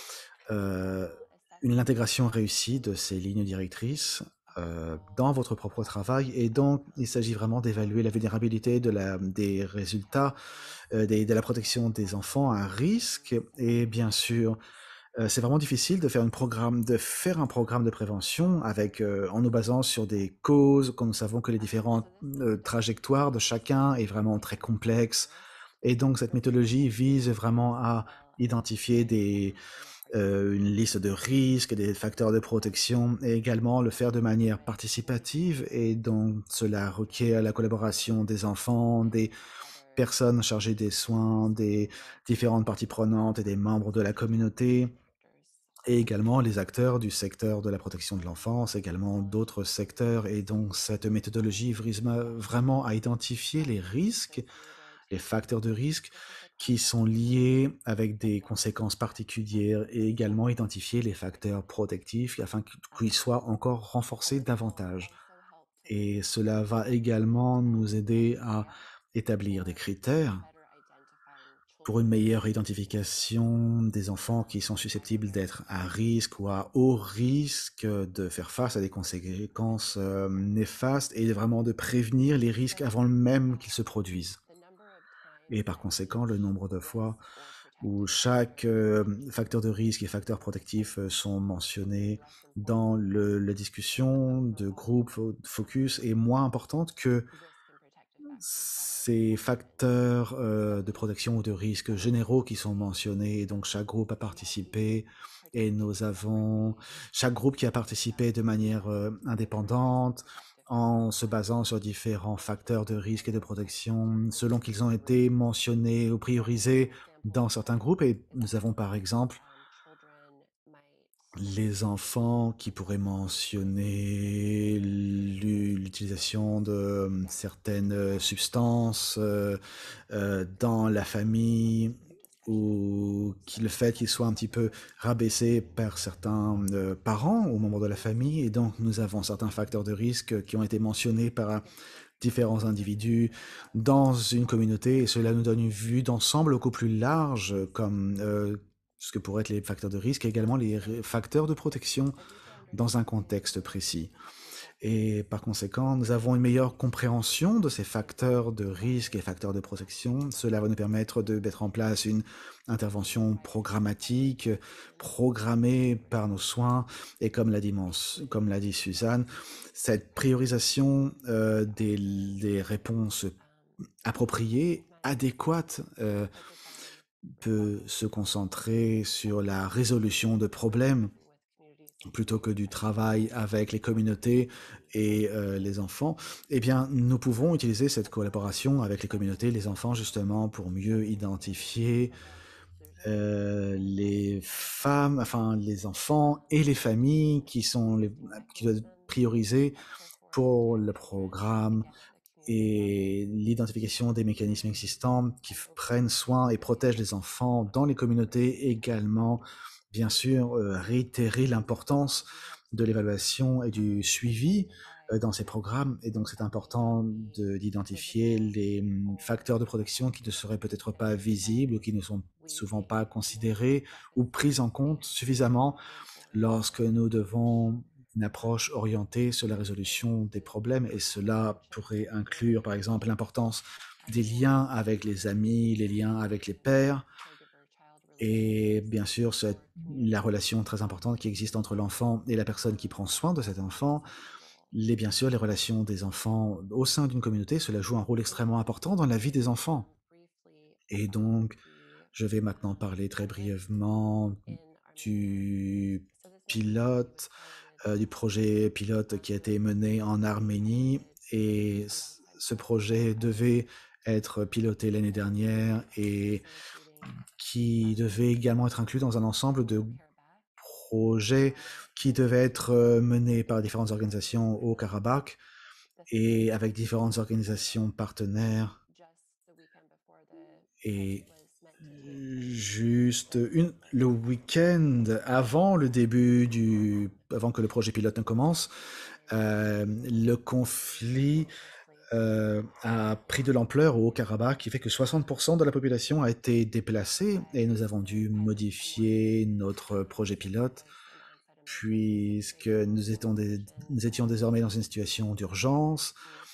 l'intégration réussie de ces lignes directrices dans votre propre travail. Et donc il s'agit vraiment d'évaluer la vulnérabilité des résultats de la protection des enfants à risque. Et bien sûr, c'est vraiment difficile de faire un programme de prévention en nous basant sur des causes, quand nous savons que les différentes trajectoires de chacun est vraiment très complexe. Et donc cette méthodologie vise vraiment à identifier une liste de risques, des facteurs de protection, et également le faire de manière participative. Et donc cela requiert la collaboration des enfants, des personnes chargées des soins, des différentes parties prenantes et des membres de la communauté, et également les acteurs du secteur de la protection de l'enfance, également d'autres secteurs. Et donc cette méthodologie vise vraiment à identifier les risques, les facteurs de risque qui sont liés avec des conséquences particulières, et également identifier les facteurs protectifs afin qu'ils soient encore renforcés davantage. Et cela va également nous aider à établir des critères pour une meilleure identification des enfants qui sont susceptibles d'être à risque ou à haut risque de faire face à des conséquences néfastes, et vraiment de prévenir les risques avant même qu'ils se produisent. Et par conséquent, le nombre de fois où chaque facteur de risque et facteur protectif sont mentionnés dans la discussion de groupe focus est moins importante que ces facteurs de protection ou de risque généraux qui sont mentionnés. Et donc chaque groupe a participé, et nous avons chaque groupe qui a participé de manière indépendante en se basant sur différents facteurs de risque et de protection selon qu'ils ont été mentionnés ou priorisés dans certains groupes. Et nous avons par exemple les enfants qui pourraient mentionner l'utilisation de certaines substances dans la famille, ou le fait qu'ils soient un petit peu rabaissés par certains parents ou membres de la famille. Et donc nous avons certains facteurs de risque qui ont été mentionnés par différents individus dans une communauté, et cela nous donne une vue d'ensemble beaucoup plus large, comme ce que pourraient être les facteurs de risque et également les facteurs de protection dans un contexte précis. Et par conséquent, nous avons une meilleure compréhension de ces facteurs de risque et facteurs de protection. Cela va nous permettre de mettre en place une intervention programmatique, programmée par nos soins. Et comme l'a dit Suzanne, cette priorisation des réponses appropriées, adéquates, peut se concentrer sur la résolution de problèmes plutôt que du travail avec les communautés et les enfants. Eh bien, nous pouvons utiliser cette collaboration avec les communautés et les enfants justement pour mieux identifier les femmes, enfin les enfants et les familles qui doivent être priorisés pour le programme, et l'identification des mécanismes existants qui prennent soin et protègent les enfants dans les communautés. Également, bien sûr, réitérer l'importance de l'évaluation et du suivi dans ces programmes. Et donc c'est important d'identifier les facteurs de protection qui ne seraient peut-être pas visibles ou qui ne sont souvent pas considérés ou pris en compte suffisamment lorsque nous devons une approche orientée sur la résolution des problèmes. Et cela pourrait inclure par exemple l'importance des liens avec les amis, les liens avec les pairs, et bien sûr la relation très importante qui existe entre l'enfant et la personne qui prend soin de cet enfant. Bien sûr, les relations des enfants au sein d'une communauté, cela joue un rôle extrêmement important dans la vie des enfants. Et donc, je vais maintenant parler très brièvement du pilote, du projet pilote qui a été mené en Arménie. Et ce projet devait être piloté l'année dernière et qui devait également être inclus dans un ensemble de projets qui devaient être menés par différentes organisations au Karabakh et avec différentes organisations partenaires. Et juste le week-end avant avant que le projet pilote ne commence, le conflit a pris de l'ampleur au Haut-Karabakh, qui fait que 60% de la population a été déplacée, et nous avons dû modifier notre projet pilote puisque nous étions désormais dans une situation d'urgence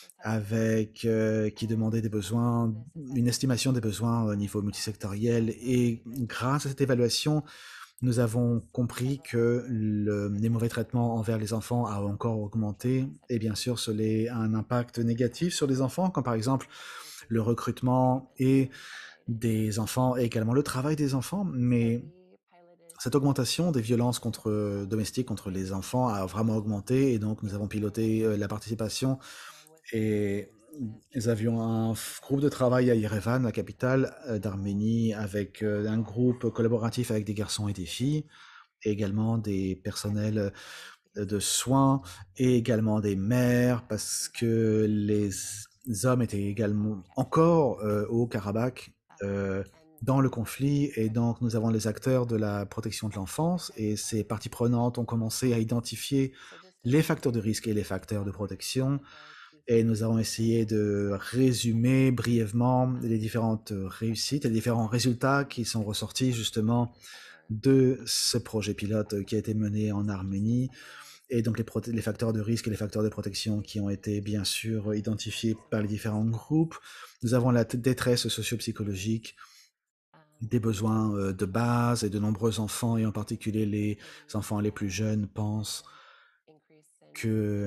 qui demandait une estimation des besoins au niveau multisectoriel. Et grâce à cette évaluation, nous avons compris que les mauvais traitements envers les enfants a encore augmenté, et bien sûr cela a un impact négatif sur les enfants, comme par exemple le recrutement des enfants et également le travail des enfants. Mais cette augmentation des violences domestiques contre les enfants a vraiment augmenté, et donc nous avons piloté la participation et nous avions un groupe de travail à Yerevan, la capitale d'Arménie, avec un groupe collaboratif avec des garçons et des filles, et également des personnels de soins, et également des mères, parce que les hommes étaient également encore au Karabakh dans le conflit, et donc nous avons les acteurs de la protection de l'enfance, et ces parties prenantes ont commencé à identifier les facteurs de risque et les facteurs de protection, et nous avons essayé de résumer brièvement les différentes réussites et les différents résultats qui sont ressortis justement de ce projet pilote qui a été mené en Arménie, et donc les facteurs de risque et les facteurs de protection qui ont été bien sûr identifiés par les différents groupes. Nous avons la détresse socio-psychologique, des besoins de base, et de nombreux enfants, et en particulier les enfants les plus jeunes, pensent que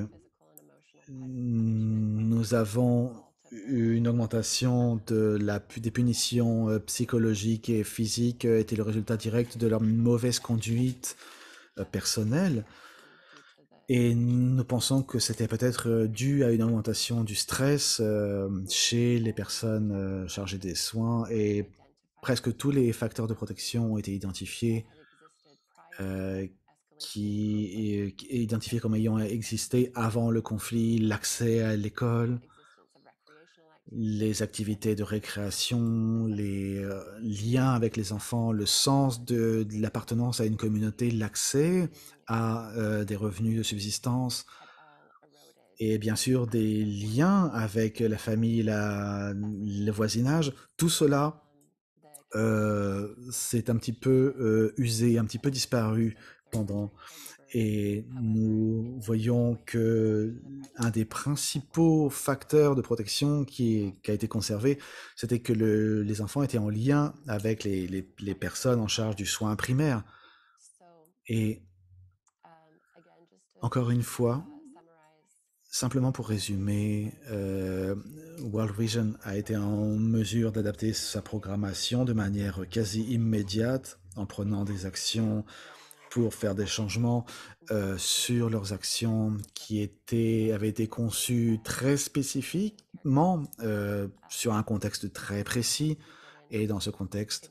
nous avons eu une augmentation des punitions psychologiques et physiques était le résultat direct de leur mauvaise conduite personnelle. Et nous pensons que c'était peut-être dû à une augmentation du stress chez les personnes chargées des soins, et presque tous les facteurs de protection ont été identifiés qui est identifié comme ayant existé avant le conflit: l'accès à l'école, les activités de récréation, les liens avec les enfants, le sens de l'appartenance à une communauté, l'accès à des revenus de subsistance, et bien sûr des liens avec la famille, le voisinage. Tout cela s'est un petit peu usé, un petit peu disparu pendant. Et nous voyons que un des principaux facteurs de protection qui a été conservé, c'était que les enfants étaient en lien avec les personnes en charge du soin primaire. Et encore une fois, simplement pour résumer, World Vision a été en mesure d'adapter sa programmation de manière quasi immédiate en prenant des actions pour faire des changements sur leurs actions qui avaient été conçues très spécifiquement sur un contexte très précis. Et dans ce contexte,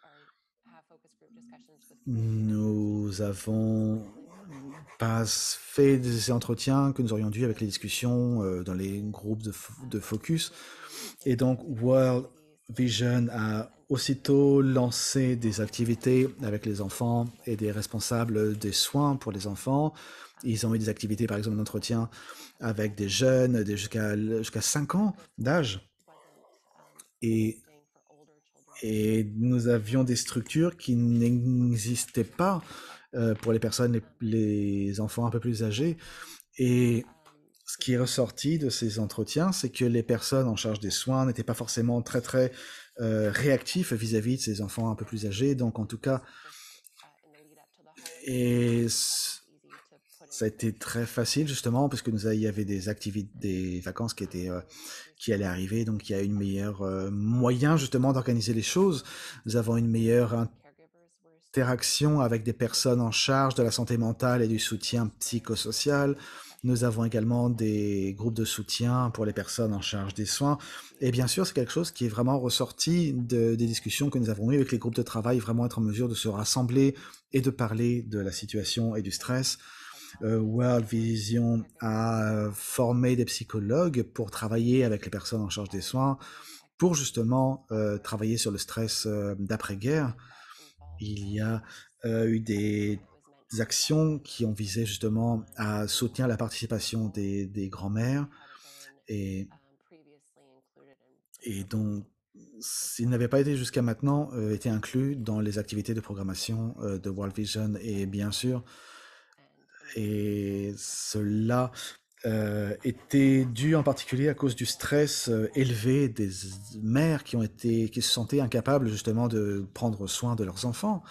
nous avons pas fait des entretiens que nous aurions dû avec les discussions dans les groupes de focus. Et donc, World Vision a aussitôt lancé des activités avec les enfants et des responsables des soins pour les enfants. Ils ont eu des activités, par exemple, d'entretien avec des jeunes jusqu'à 5 ans d'âge. Et nous avions des structures qui n'existaient pas pour les personnes, les enfants un peu plus âgés. Et ce qui est ressorti de ces entretiens, c'est que les personnes en charge des soins n'étaient pas forcément très réactifs vis-à-vis de ces enfants un peu plus âgés. Donc en tout cas, et ça a été très facile justement parce que il y avait des activités, des vacances qui allaient arriver, donc il y a une meilleure moyen justement d'organiser les choses. Nous avons une meilleure interaction avec des personnes en charge de la santé mentale et du soutien psychosocial. Nous avons également des groupes de soutien pour les personnes en charge des soins. Et bien sûr, c'est quelque chose qui est vraiment ressorti des discussions que nous avons eues avec les groupes de travail, vraiment être en mesure de se rassembler et de parler de la situation et du stress. World Vision a formé des psychologues pour travailler avec les personnes en charge des soins, pour justement travailler sur le stress d'après-guerre. Il y a eu des actions qui ont visé justement à soutenir la participation des grands-mères, et donc s'il n'avait pas été jusqu'à maintenant été inclus dans les activités de programmation de World Vision, et bien sûr, et cela était dû en particulier à cause du stress élevé des mères qui se sentaient incapables justement de prendre soin de leurs enfants.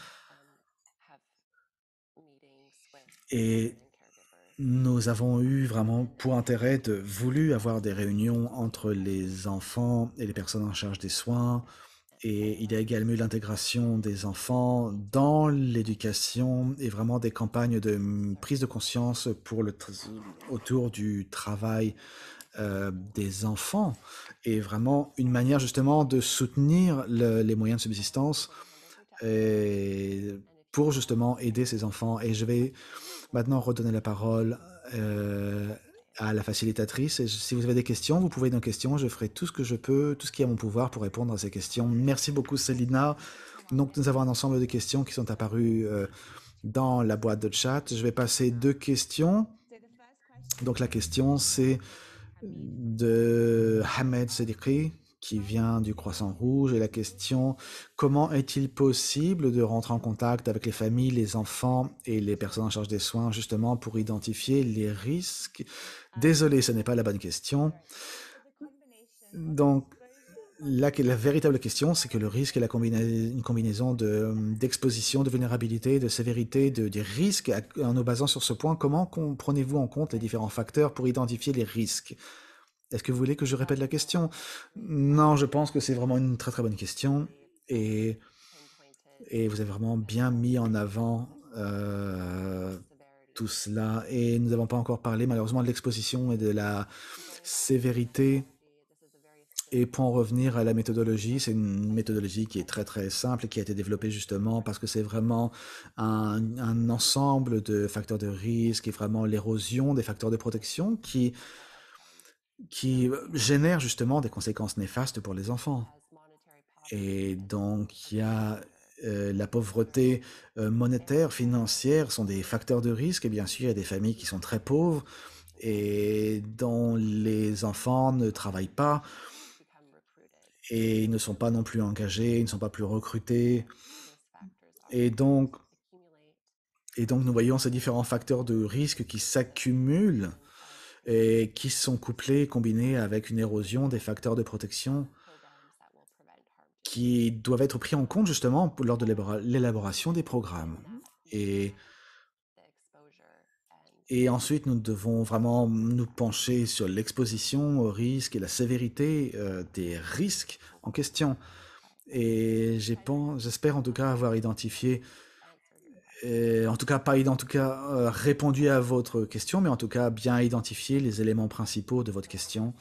Et nous avons eu vraiment pour intérêt voulu avoir des réunions entre les enfants et les personnes en charge des soins. Et il y a également eu l'intégration des enfants dans l'éducation et vraiment des campagnes de prise de conscience autour du travail des enfants est vraiment une manière justement de soutenir les moyens de subsistance et pour justement aider ces enfants. Et je vais maintenant redonner la parole à la facilitatrice. Et si vous avez des questions, vous pouvez nos questions. Je ferai tout ce que je peux, tout ce qui est à mon pouvoir pour répondre à ces questions. Merci beaucoup, Célina. Donc, nous avons un ensemble de questions qui sont apparues dans la boîte de chat. Je vais passer 2 questions. Donc, la question, c'est de Hamed Sedikri, qui vient du Croissant Rouge. Et la question, comment est-il possible de rentrer en contact avec les familles, les enfants et les personnes en charge des soins, justement, pour identifier les risques? Désolé, ce n'est pas la bonne question. Donc, la véritable question, c'est que le risque est une combinaison d'exposition, de vulnérabilité, de sévérité, des risques. En nous basant sur ce point, comment prenez-vous en compte les différents facteurs pour identifier les risques? Est-ce que vous voulez que je répète la question? Non, je pense que c'est vraiment une très très bonne question. Et vous avez vraiment bien mis en avant tout cela. Et nous n'avons pas encore parlé malheureusement de l'exposition et de la sévérité. Et pour en revenir à la méthodologie, c'est une méthodologie qui est très très simple et qui a été développée justement parce que c'est vraiment un ensemble de facteurs de risque et vraiment l'érosion des facteurs de protection qui génère justement des conséquences néfastes pour les enfants. Et donc, il y a la pauvreté monétaire, financière, sont des facteurs de risque. Et bien sûr, il y a des familles qui sont très pauvres et dont les enfants ne travaillent pas et ils ne sont pas non plus engagés, ils ne sont pas plus recrutés. Et donc nous voyons ces différents facteurs de risque qui s'accumulent et qui sont couplés, combinés avec une érosion des facteurs de protection qui doivent être pris en compte justement lors de l'élaboration des programmes. Et ensuite, nous devons vraiment nous pencher sur l'exposition aux risques et la sévérité des risques en question. Et j'espère en tout cas avoir identifié, répondu à votre question, mais en tout cas bien identifié les éléments principaux de votre question.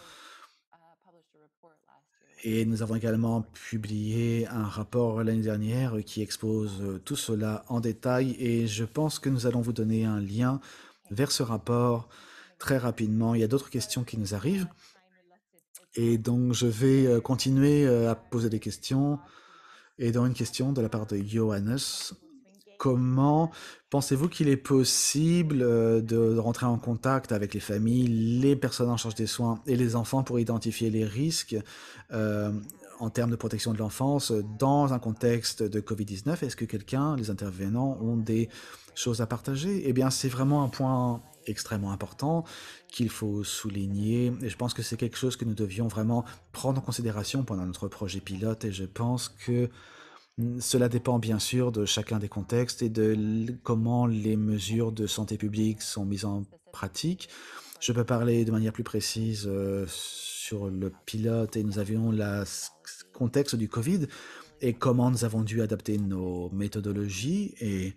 Et nous avons également publié un rapport l'année dernière qui expose tout cela en détail et je pense que nous allons vous donner un lien vers ce rapport très rapidement. Il y a d'autres questions qui nous arrivent et donc je vais continuer à poser des questions. Et dans une question de la part de Johannes, comment pensez-vous qu'il est possible de rentrer en contact avec les familles, les personnes en charge des soins et les enfants pour identifier les risques en termes de protection de l'enfance dans un contexte de Covid-19? Est-ce que les intervenants, ont des choses à partager? Eh bien, c'est vraiment un point extrêmement important qu'il faut souligner. Et je pense que c'est quelque chose que nous devions vraiment prendre en considération pendant notre projet pilote. Et je pense que cela dépend bien sûr de chacun des contextes et de comment les mesures de santé publique sont mises en pratique. Je peux parler de manière plus précise sur le pilote et nous avions le contexte du Covid et comment nous avons dû adapter nos méthodologies et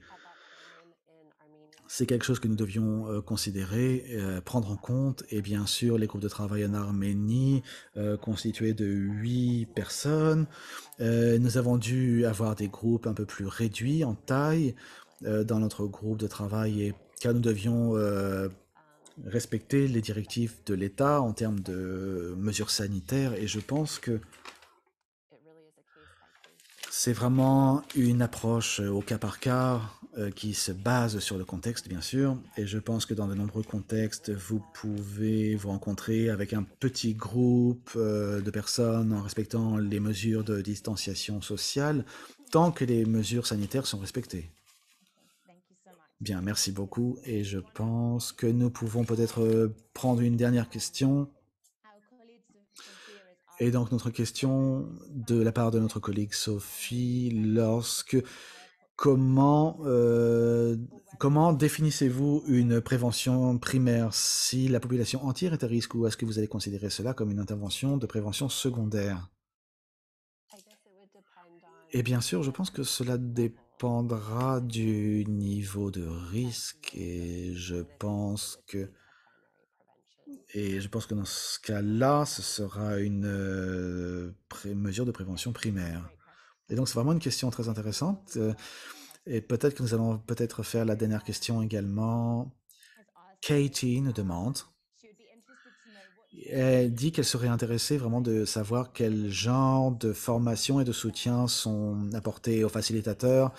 c'est quelque chose que nous devions considérer, prendre en compte. Et bien sûr, les groupes de travail en Arménie, constitués de 8 personnes. Nous avons dû avoir des groupes un peu plus réduits en taille dans notre groupe de travail, car nous devions respecter les directives de l'État en termes de mesures sanitaires. Et je pense que c'est vraiment une approche au cas par cas qui se base sur le contexte, bien sûr. Et je pense que dans de nombreux contextes, vous pouvez vous rencontrer avec un petit groupe de personnes en respectant les mesures de distanciation sociale, tant que les mesures sanitaires sont respectées. Bien, merci beaucoup. Et je pense que nous pouvons peut-être prendre une dernière question. Et donc notre question de la part de notre collègue Sophie, comment définissez-vous une prévention primaire si la population entière est à risque ou est-ce que vous allez considérer cela comme une intervention de prévention secondaire? Et bien sûr, je pense que cela dépendra du niveau de risque et je pense que Et je pense que dans ce cas-là, ce sera une mesure de prévention primaire. Et donc, c'est vraiment une question très intéressante. Et peut-être que nous allons peut-être faire la dernière question également. Katie nous demande, elle dit qu'elle serait intéressée vraiment de savoir quel genre de formation et de soutien sont apportés aux facilitateurs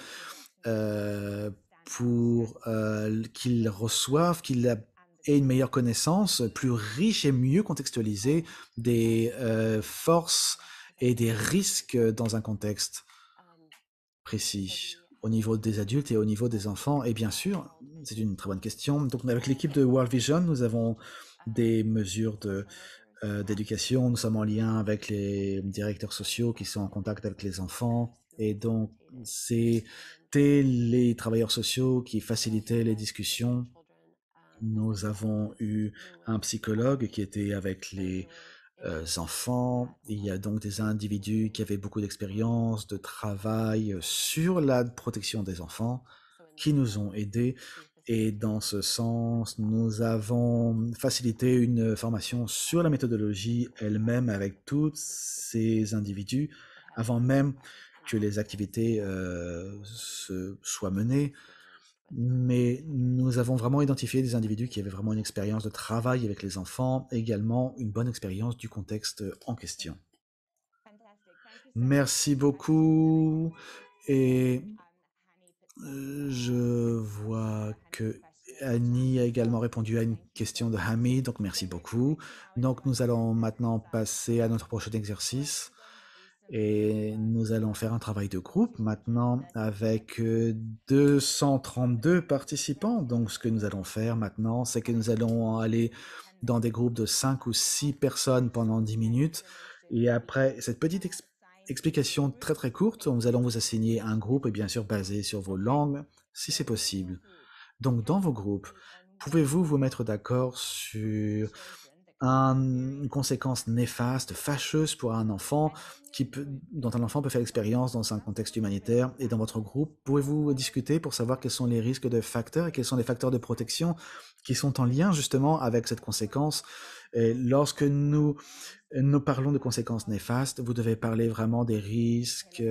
pour qu'ils reçoivent, qu'ils aient une meilleure connaissance, plus riche et mieux contextualisée des forces et des risques dans un contexte précis, au niveau des adultes et au niveau des enfants. Et bien sûr, c'est une très bonne question. Donc, avec l'équipe de World Vision, nous avons des mesures d'éducation. Nous sommes en lien avec les directeurs sociaux qui sont en contact avec les enfants. Et donc, c'était les travailleurs sociaux qui facilitaient les discussions. Nous avons eu un psychologue qui était avec les enfants. Il y a donc des individus qui avaient beaucoup d'expérience, de travail sur la protection des enfants, qui nous ont aidés. Et dans ce sens, nous avons facilité une formation sur la méthodologie elle-même avec tous ces individus, avant même que les activités soient menées. Mais nous avons vraiment identifié des individus qui avaient vraiment une expérience de travail avec les enfants, également une bonne expérience du contexte en question. Merci beaucoup. Et je vois que Annie a également répondu à une question de Hamid, donc merci beaucoup. Donc nous allons maintenant passer à notre prochain exercice. Et nous allons faire un travail de groupe maintenant avec 232 participants. Donc ce que nous allons faire maintenant, c'est que nous allons aller dans des groupes de 5 ou 6 personnes pendant 10 minutes. Et après cette petite explication très très courte, nous allons vous assigner un groupe, et bien sûr basé sur vos langues, si c'est possible. Donc dans vos groupes, pouvez-vous vous mettre d'accord sur une conséquence néfaste, fâcheuse pour un enfant, dont un enfant peut faire l'expérience dans un contexte humanitaire? Et dans votre groupe, pouvez-vous discuter pour savoir quels sont les risques de facteurs et quels sont les facteurs de protection qui sont en lien justement avec cette conséquence? Et lorsque nous parlons de conséquences néfastes, vous devez parler vraiment des risques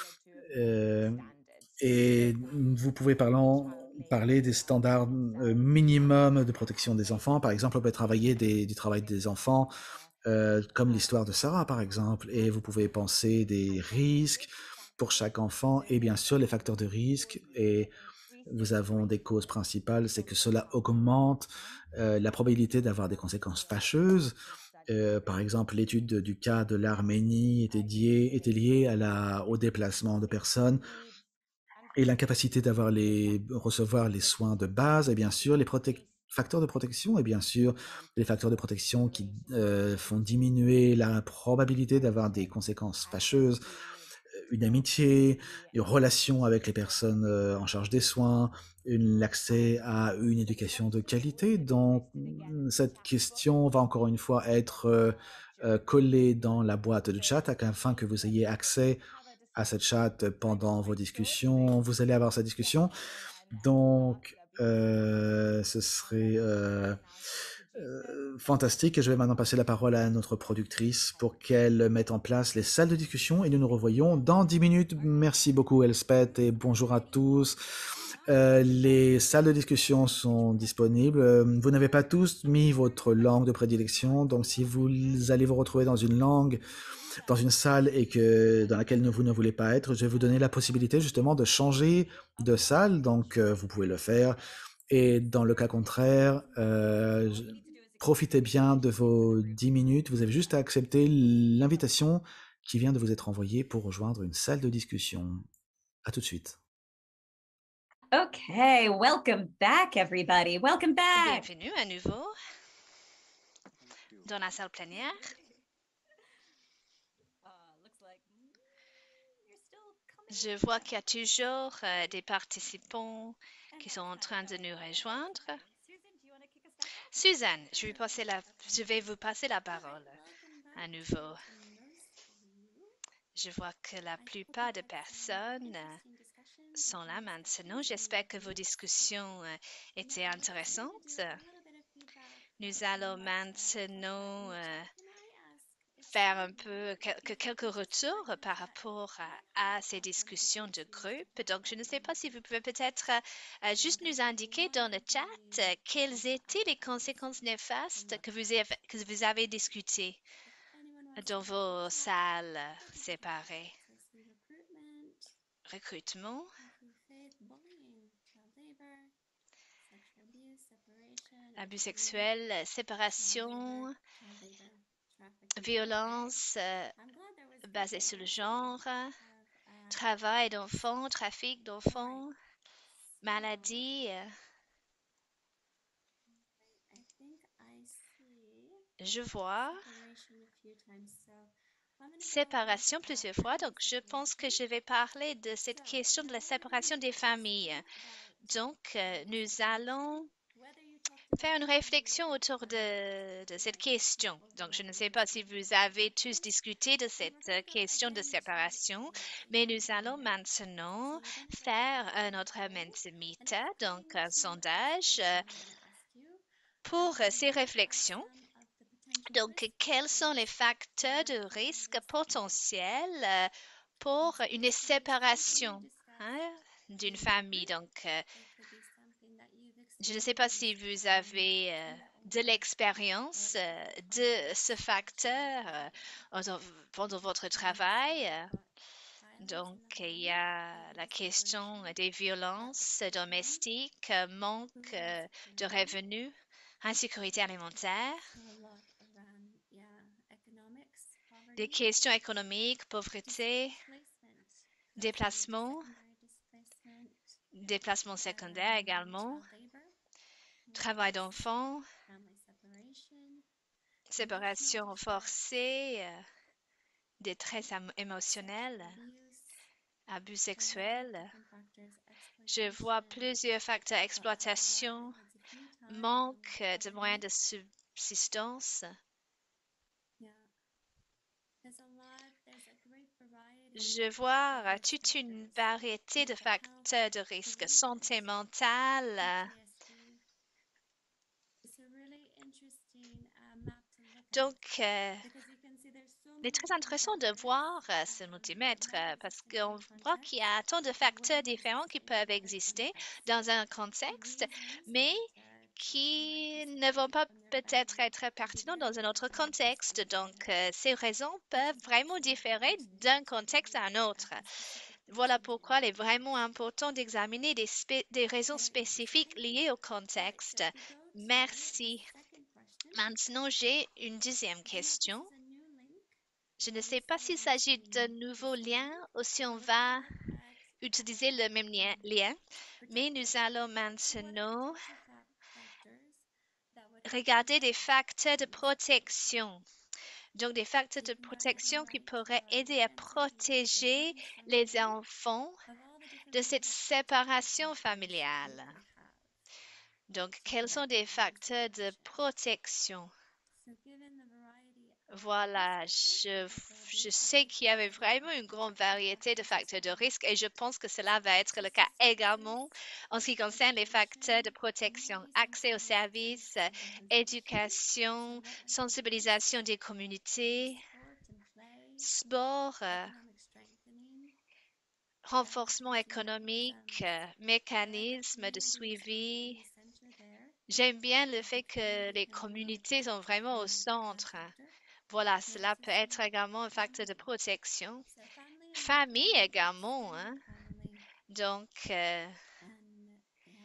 et vous pouvez parler des standards minimums de protection des enfants. Par exemple, on peut travailler du travail des enfants, comme l'histoire de Sarah, par exemple, et vous pouvez penser des risques pour chaque enfant et bien sûr les facteurs de risque. Et nous avons des causes principales, c'est que cela augmente la probabilité d'avoir des conséquences fâcheuses. Par exemple, l'étude du cas de l'Arménie était liée au déplacement de personnes et l'incapacité recevoir les soins de base, et bien sûr les facteurs de protection, et bien sûr les facteurs de protection qui font diminuer la probabilité d'avoir des conséquences fâcheuses, une amitié, une relation avec les personnes en charge des soins, l'accès à une éducation de qualité. Donc cette question va encore une fois être collée dans la boîte de chat afin que vous ayez accès à cette chat pendant vos discussions. Vous allez avoir cette discussion. Donc, ce serait fantastique. Et je vais maintenant passer la parole à notre productrice pour qu'elle mette en place les salles de discussion et nous nous revoyons dans 10 minutes. Merci beaucoup, Elspeth, et bonjour à tous. Les salles de discussion sont disponibles. Vous n'avez pas tous mis votre langue de prédilection, donc si vous allez vous retrouver dans une salle et dans laquelle vous ne voulez pas être, je vais vous donner la possibilité justement de changer de salle, donc vous pouvez le faire. Et dans le cas contraire, profitez bien de vos 10 minutes. Vous avez juste à accepter l'invitation qui vient de vous être envoyée pour rejoindre une salle de discussion. À tout de suite. Okay, welcome back, everybody. Welcome back. Bienvenue à nouveau dans la salle plénière. Je vois qu'il y a toujours des participants qui sont en train de nous rejoindre. Suzanne, je vais vous passer la parole à nouveau. Je vois que la plupart des personnes sont là maintenant. J'espère que vos discussions étaient intéressantes. Nous allons maintenant Can I ask if faire un someone peu who quelques retours par rapport à ces discussions de groupe. Donc, je ne sais pas si vous pouvez peut-être juste nous indiquer dans le chat quelles étaient les conséquences néfastes que vous avez discutées if anyone wants dans to help the vos chat, salles happy to help. séparées. So see recruitment, Recrutement, healthy faith, bullying, child labor, sexual abuse, separation, abus FGM, sexuels, séparation, child labor, trafficking. violence I'm glad there was basée people sur le that genre, have travail d'enfants, trafic d'enfants, so maladie. I think I see Je vois separation a few times. So I'm gonna go séparation with plusieurs fois, family donc je pense que separation. je vais parler de cette So question de now la what we're séparation gonna des do is familles. think about Donc, family nous separation. allons Whether you talked faire about une family réflexion with autour de cette question. people who Donc, je have ne a sais pas si history vous of avez tous abuse. discuté de And cette we're gonna go question de again séparation, to mais nous allons Infinite. maintenant So we're gonna go faire yes un or autre no. And Mentimeter, it's donc going un to ask sondage you, I'm gonna ask you, pour ces what are réflexions. some of the potential Donc, risk quels sont les factors facteurs de for risque family separation? potentiels And pour so une this could be something you séparation discussed d'une in your famille? group. Donc, It could be something that you've je ne sais pas si experienced vous avez in your own de life l'expérience or a different de ce context. facteur pendant votre travail. Violence Donc, in the il y home could a be la the question separation des at the violences two parents, domestiques, manque food de insecurity, revenus, insécurité alimentaire, so a lot around economics, des poverty, questions économiques, pauvreté, displacement, déplacement, secondary displacement, déplacement secondaire également, child labor, travail workplace, d'enfants, family separation, emotional séparation distress, forcée, détresse sexual émotionnelle, abuse. abus So lots of sexuels. different factors, Je vois exploitation. plusieurs facteurs So I have exploitation, highlighted a few times and manque de moyens poverty. de subsistance. Yeah, there's a great variety Je vois of risk toute une factors. variété de Mental health, facteurs de risque, santé politics, mentale. PTSD. It's a really interesting map to look Donc, at because you can see there's so il est many très different intéressant de factors voir ce that multimètre might parce exist in qu'on one voit qu'il y context a tant de but facteurs wouldn't différents exist qui in peuvent another exister context. dans un The contexte, reasons mais that people might be qui ne vont pas separated from their peut-être family être can be pertinents very dans un autre different contexte. based on Donc, ces raisons which peuvent is why it's vraiment so différer important d'un to contexte à un autre. the specific Voilà questions in pourquoi your il est vraiment context. important d'examiner des raisons Okay, spécifiques second thing. liées au All right, so contexte. if we go to the Merci. second question, Maintenant, j'ai une deuxième I don't know if this question. is a new link Je ne or sais you're pas still s'il s'agit d'un using the nouveau same lien link, ou si on but we're going va to look at utiliser le même lien, mais protective nous allons factors. So what are maintenant protective factors that would help regarder des prevent facteurs de family separation? protection. Donc, des facteurs So you de can go ahead and protection qui write pourraient aider à defensively protéger prevent les family enfants of all the different de cette protective séparation factors you familiale. could have Donc, to quels sont prevent des family facteurs de separation. protection? So given the variety of risk Voilà, factors, I think it would je be sais helpful qu'il to y avait also look vraiment at une grande protective variété de factors as facteurs de well. risque et je pense que So cela va être le cas access to également services, en ce qui concerne les facteurs de education, protection, community accès aux services, sensitization. So éducation, what would be the risks? sensibilisation des communautés, Sport and play, sport, economic strengthening, renforcement benefits and économique, mechanisms. I like that mécanismes de community is really in suivi. the center there. J'aime bien le That the fait que community les can be communautés sont vraiment au a centre. factor. Voilà, Next cela is peut être également un facteur de family. protection. So family and Famille workplace, également, extended hein. family, Donc, and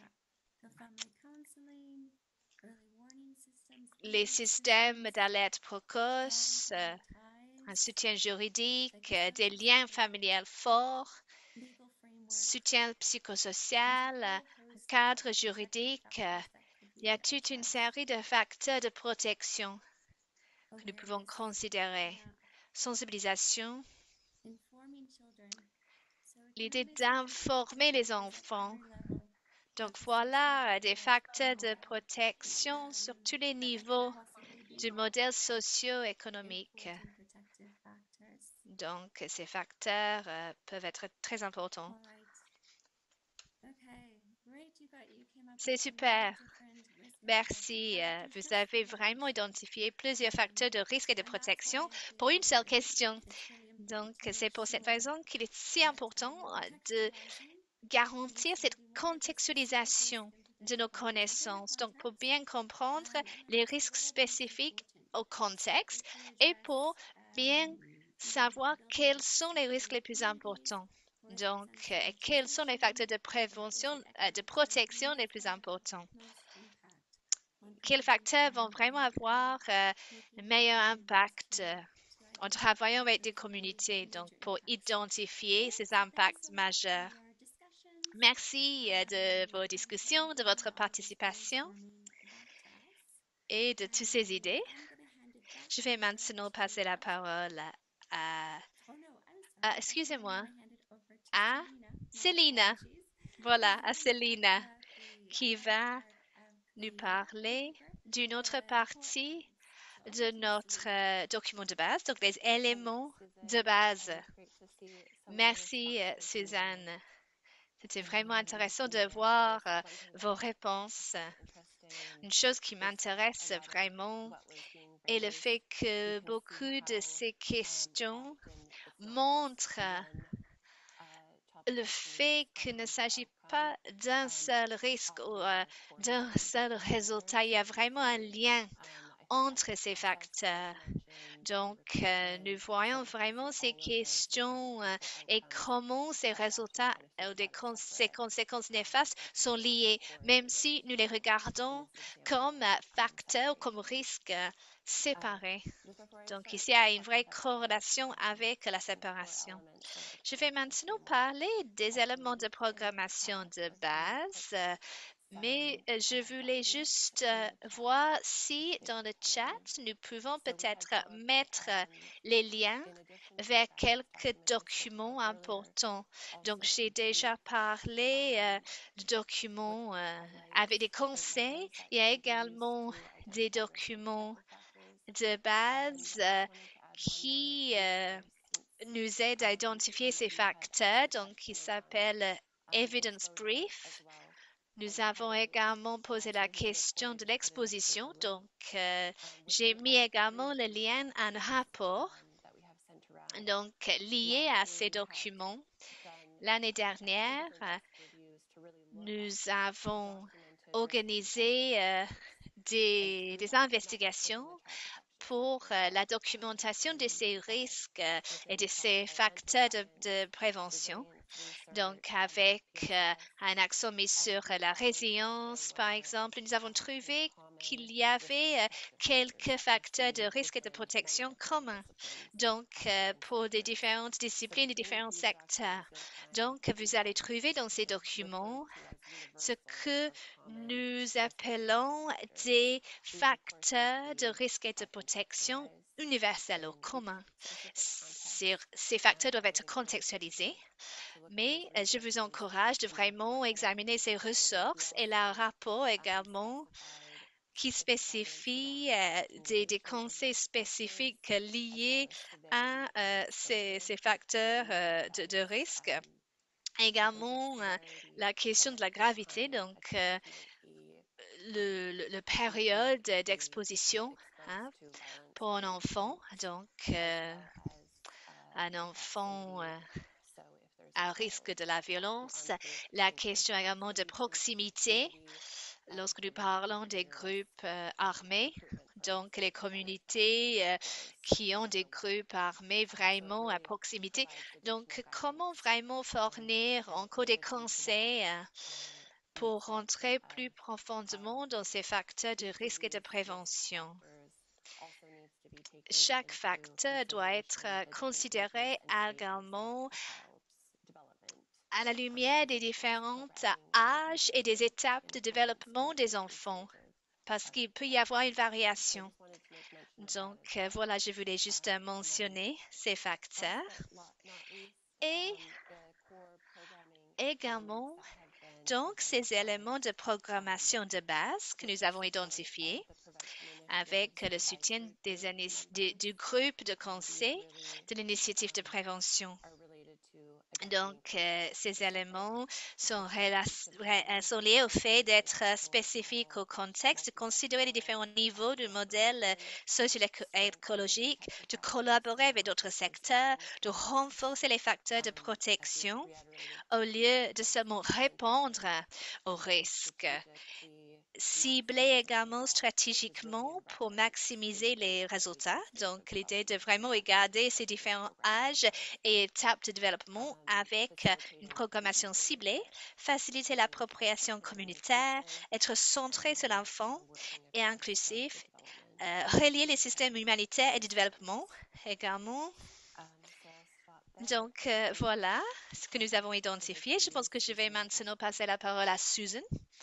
so family counseling, early warning systems, les legal systèmes assistance, d'alerte strong précoce, family un ties, soutien juridique, like des assessments liens familiaux forts, legal framework, soutien there's a psychosocial, un whole host cadre of protective juridique. factors that could Il y be a toute une assessed. série de facteurs de protection que nous pouvons Awareness, considérer. Sensibilisation, informing children. So we can l'idée really see there's d'informer protective les factors at enfants. every level of Donc voilà, des factors de socioeconomic protection sur tous les that could niveaux possibly be du modèle socio-économique. important protective factors. Donc ces facteurs peuvent être très importants. All right. Okay, great. You came up C'est with a lot of super. different risk Merci. Vous avez vraiment identifié plusieurs facteurs de risque et de protection pour une seule question. Donc, c'est pour cette raison qu'il est si important de garantir cette contextualisation de nos connaissances. Donc, pour bien comprendre les risques spécifiques au contexte et pour bien savoir quels sont les risques les plus importants. Donc, quels sont les facteurs de prévention, de protection les plus importants? Quels facteurs vont vraiment avoir le meilleur impact en travaillant avec des communautés, donc pour identifier ces impacts majeurs? Merci de vos discussions, de votre participation et de toutes ces idées. Je vais maintenant passer la parole excusez-moi, à Célina. Voilà, à Célina, qui va nous parler d'une autre partie de notre document de base, donc les éléments de base. Merci, Suzanne. C'était vraiment intéressant de voir vos réponses. Une chose qui m'intéresse vraiment est le fait que beaucoup de ces questions montrent le fait qu'il ne s'agit pas d'un seul risque ou d'un seul résultat. Il y a vraiment un lien entre ces facteurs. Donc, nous voyons vraiment ces questions et comment ces résultats ou ces conséquences néfastes sont liées, même si nous les regardons comme facteurs, comme risques séparés. Donc, ici, il y a une vraie corrélation avec la séparation. Je vais maintenant parler des éléments de programmation de base. Mais je voulais juste voir si dans le chat, nous pouvons peut-être mettre les liens vers quelques documents importants. Donc, j'ai déjà parlé de documents avec des conseils. Il y a également des documents de base qui nous aident à identifier ces facteurs. Donc, il s'appelle Evidence Brief. Nous avons également posé la question de l'exposition, donc j'ai mis également le lien à un rapport donc, lié à ces documents. L'année dernière, nous avons organisé des investigations pour la documentation de ces risques et de ces facteurs de prévention. Donc, avec un accent mis sur la résilience, par exemple, nous avons trouvé qu'il y avait quelques facteurs de risque et de protection communs. Donc, pour des différentes disciplines et différents secteurs. Donc, vous allez trouver dans ces documents ce que nous appelons des facteurs de risque et de protection universels ou communs. Ces facteurs doivent être contextualisés, mais je vous encourage de vraiment examiner ces ressources et leur rapport également qui spécifie des conseils spécifiques liés à ces facteurs de risque. Également, la question de la gravité, donc le période d'exposition pour un enfant, donc un enfant à risque de la violence. La question également de proximité, lorsque nous parlons des groupes armés, donc les communautés qui ont des groupes armés vraiment à proximité. Donc, comment vraiment fournir encore des conseils pour rentrer plus profondément dans ces facteurs de risque et de prévention? Chaque facteur doit être considéré également à la lumière des différents âges et des étapes de développement des enfants, parce qu'il peut y avoir une variation. Donc, voilà, je voulais juste mentionner ces facteurs. Et également, donc, ces éléments de programmation de base que nous avons identifiés avec le soutien du groupe de conseil de l'initiative de prévention. Donc, ces éléments sont liés au fait d'être spécifiques au contexte, de considérer les différents niveaux du modèle socio-écologique, de collaborer avec d'autres secteurs, de renforcer les facteurs de protection au lieu de seulement répondre aux risques. Cibler également stratégiquement pour maximiser les résultats. Donc, l'idée de vraiment regarder ces différents âges et étapes de développement avec une programmation ciblée, faciliter l'appropriation communautaire, être centré sur l'enfant et inclusif, relier les systèmes humanitaires et de développement également. Donc, voilà ce que nous avons identifié. Je pense que je vais maintenant passer la parole à Susan.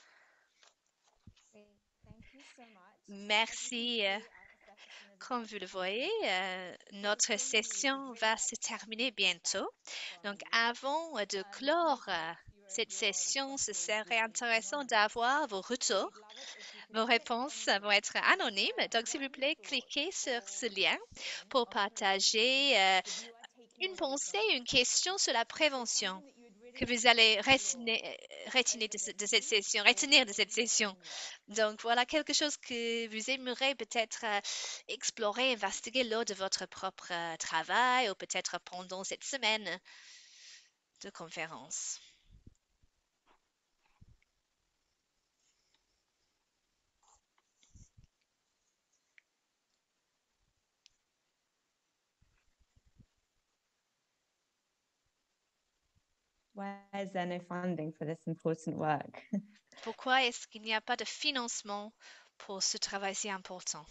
Merci. Comme vous le voyez, notre session va se terminer bientôt. Donc, avant de clore cette session, ce serait intéressant d'avoir vos retours. Vos réponses vont être anonymes. Donc, s'il vous plaît, cliquez sur ce lien pour partager une pensée, une question sur la prévention que vous allez retenir de cette session. Donc, voilà quelque chose que vous aimeriez peut-être explorer, investiguer lors de votre propre travail ou peut-être pendant cette semaine de conférence. Why is there no funding for this important work? Pourquoi est-ce qu'il n'y a pas de financement pour ce travail si important?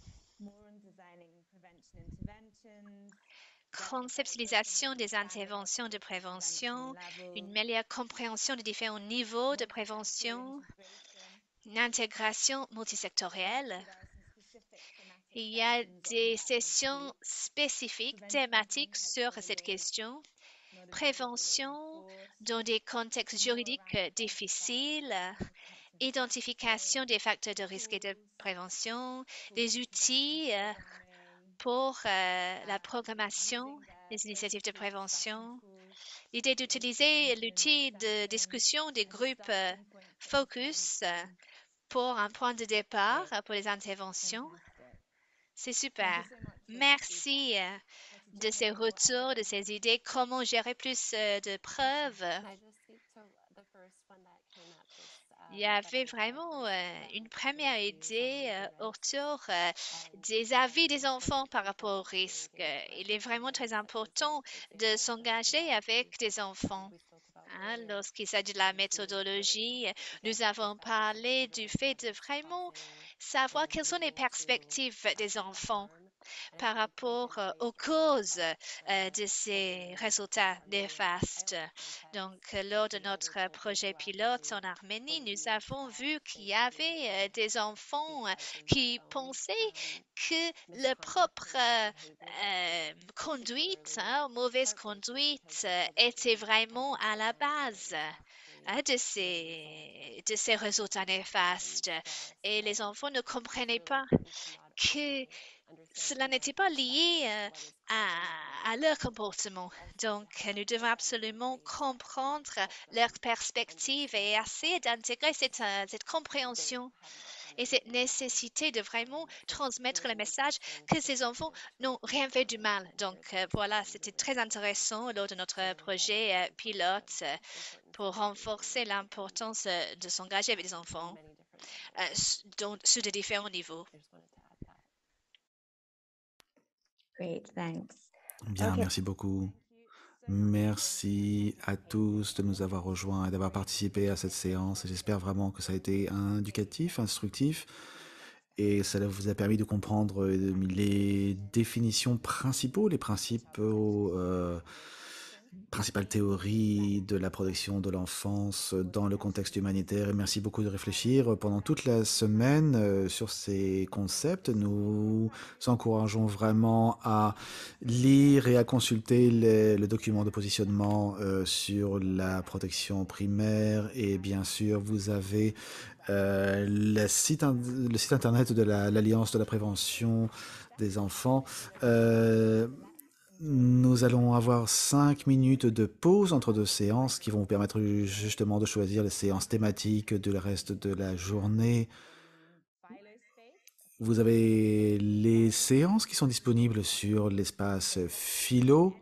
Conceptualisation des interventions de prévention, une meilleure compréhension des différents niveaux de prévention, une intégration multisectorielle. Il y a des sessions spécifiques, thématiques sur cette question. Prévention dans des contextes juridiques difficiles, identification des facteurs de risque et de prévention, des outils pour la programmation des initiatives de prévention, l'idée d'utiliser l'outil de discussion des groupes focus pour un point de départ pour les interventions. C'est super. Merci de ces retours, de ces idées, comment gérer plus de preuves. Il y avait vraiment une première idée autour des avis des enfants par rapport au risque. Il est vraiment très important de s'engager avec des enfants. Lorsqu'il s'agit de la méthodologie, nous avons parlé du fait de vraiment savoir quelles sont les perspectives des enfants par rapport aux causes de ces résultats néfastes. Donc, lors de notre projet pilote en Arménie, nous avons vu qu'il y avait des enfants qui pensaient que leur propre conduite, mauvaise conduite, était vraiment à la base de ces résultats néfastes. Et les enfants ne comprenaient pas que cela n'était pas lié à leur comportement. Donc, nous devons absolument comprendre leur perspective et essayer d'intégrer cette compréhension et cette nécessité de vraiment transmettre le message que ces enfants n'ont rien fait du mal. Donc, voilà, c'était très intéressant lors de notre projet pilote pour renforcer l'importance de s'engager avec les enfants sur de différents niveaux. Great, thanks. Bien, Okay. merci beaucoup. Merci à tous de nous avoir rejoints et d'avoir participé à cette séance. J'espère vraiment que ça a été éducatif, instructif, et ça vous a permis de comprendre les définitions principaux, les principales théories de la protection de l'enfance dans le contexte humanitaire. Et merci beaucoup de réfléchir pendant toute la semaine sur ces concepts. Nous encourageons vraiment à lire et à consulter le document de positionnement sur la protection primaire. Et bien sûr, vous avez le site internet de l'Alliance de la prévention des enfants. Nous allons avoir 5 minutes de pause entre deux séances qui vont vous permettre justement de choisir les séances thématiques du reste de la journée. Vous avez les séances qui sont disponibles sur l'espace philo.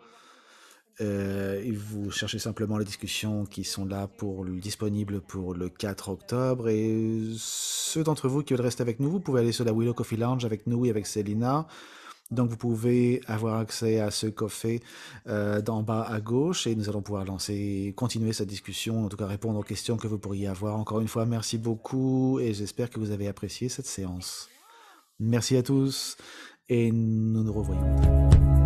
Vous cherchez simplement les discussions qui sont là disponibles pour le 4 octobre. Et ceux d'entre vous qui veulent rester avec nous, vous pouvez aller sur la Willow Coffee Lounge avec nous et avec Célina. Donc, vous pouvez avoir accès à ce café d'en bas à gauche et nous allons pouvoir continuer cette discussion, en tout cas répondre aux questions que vous pourriez avoir. Encore une fois, merci beaucoup et j'espère que vous avez apprécié cette séance. Merci à tous et nous nous revoyons.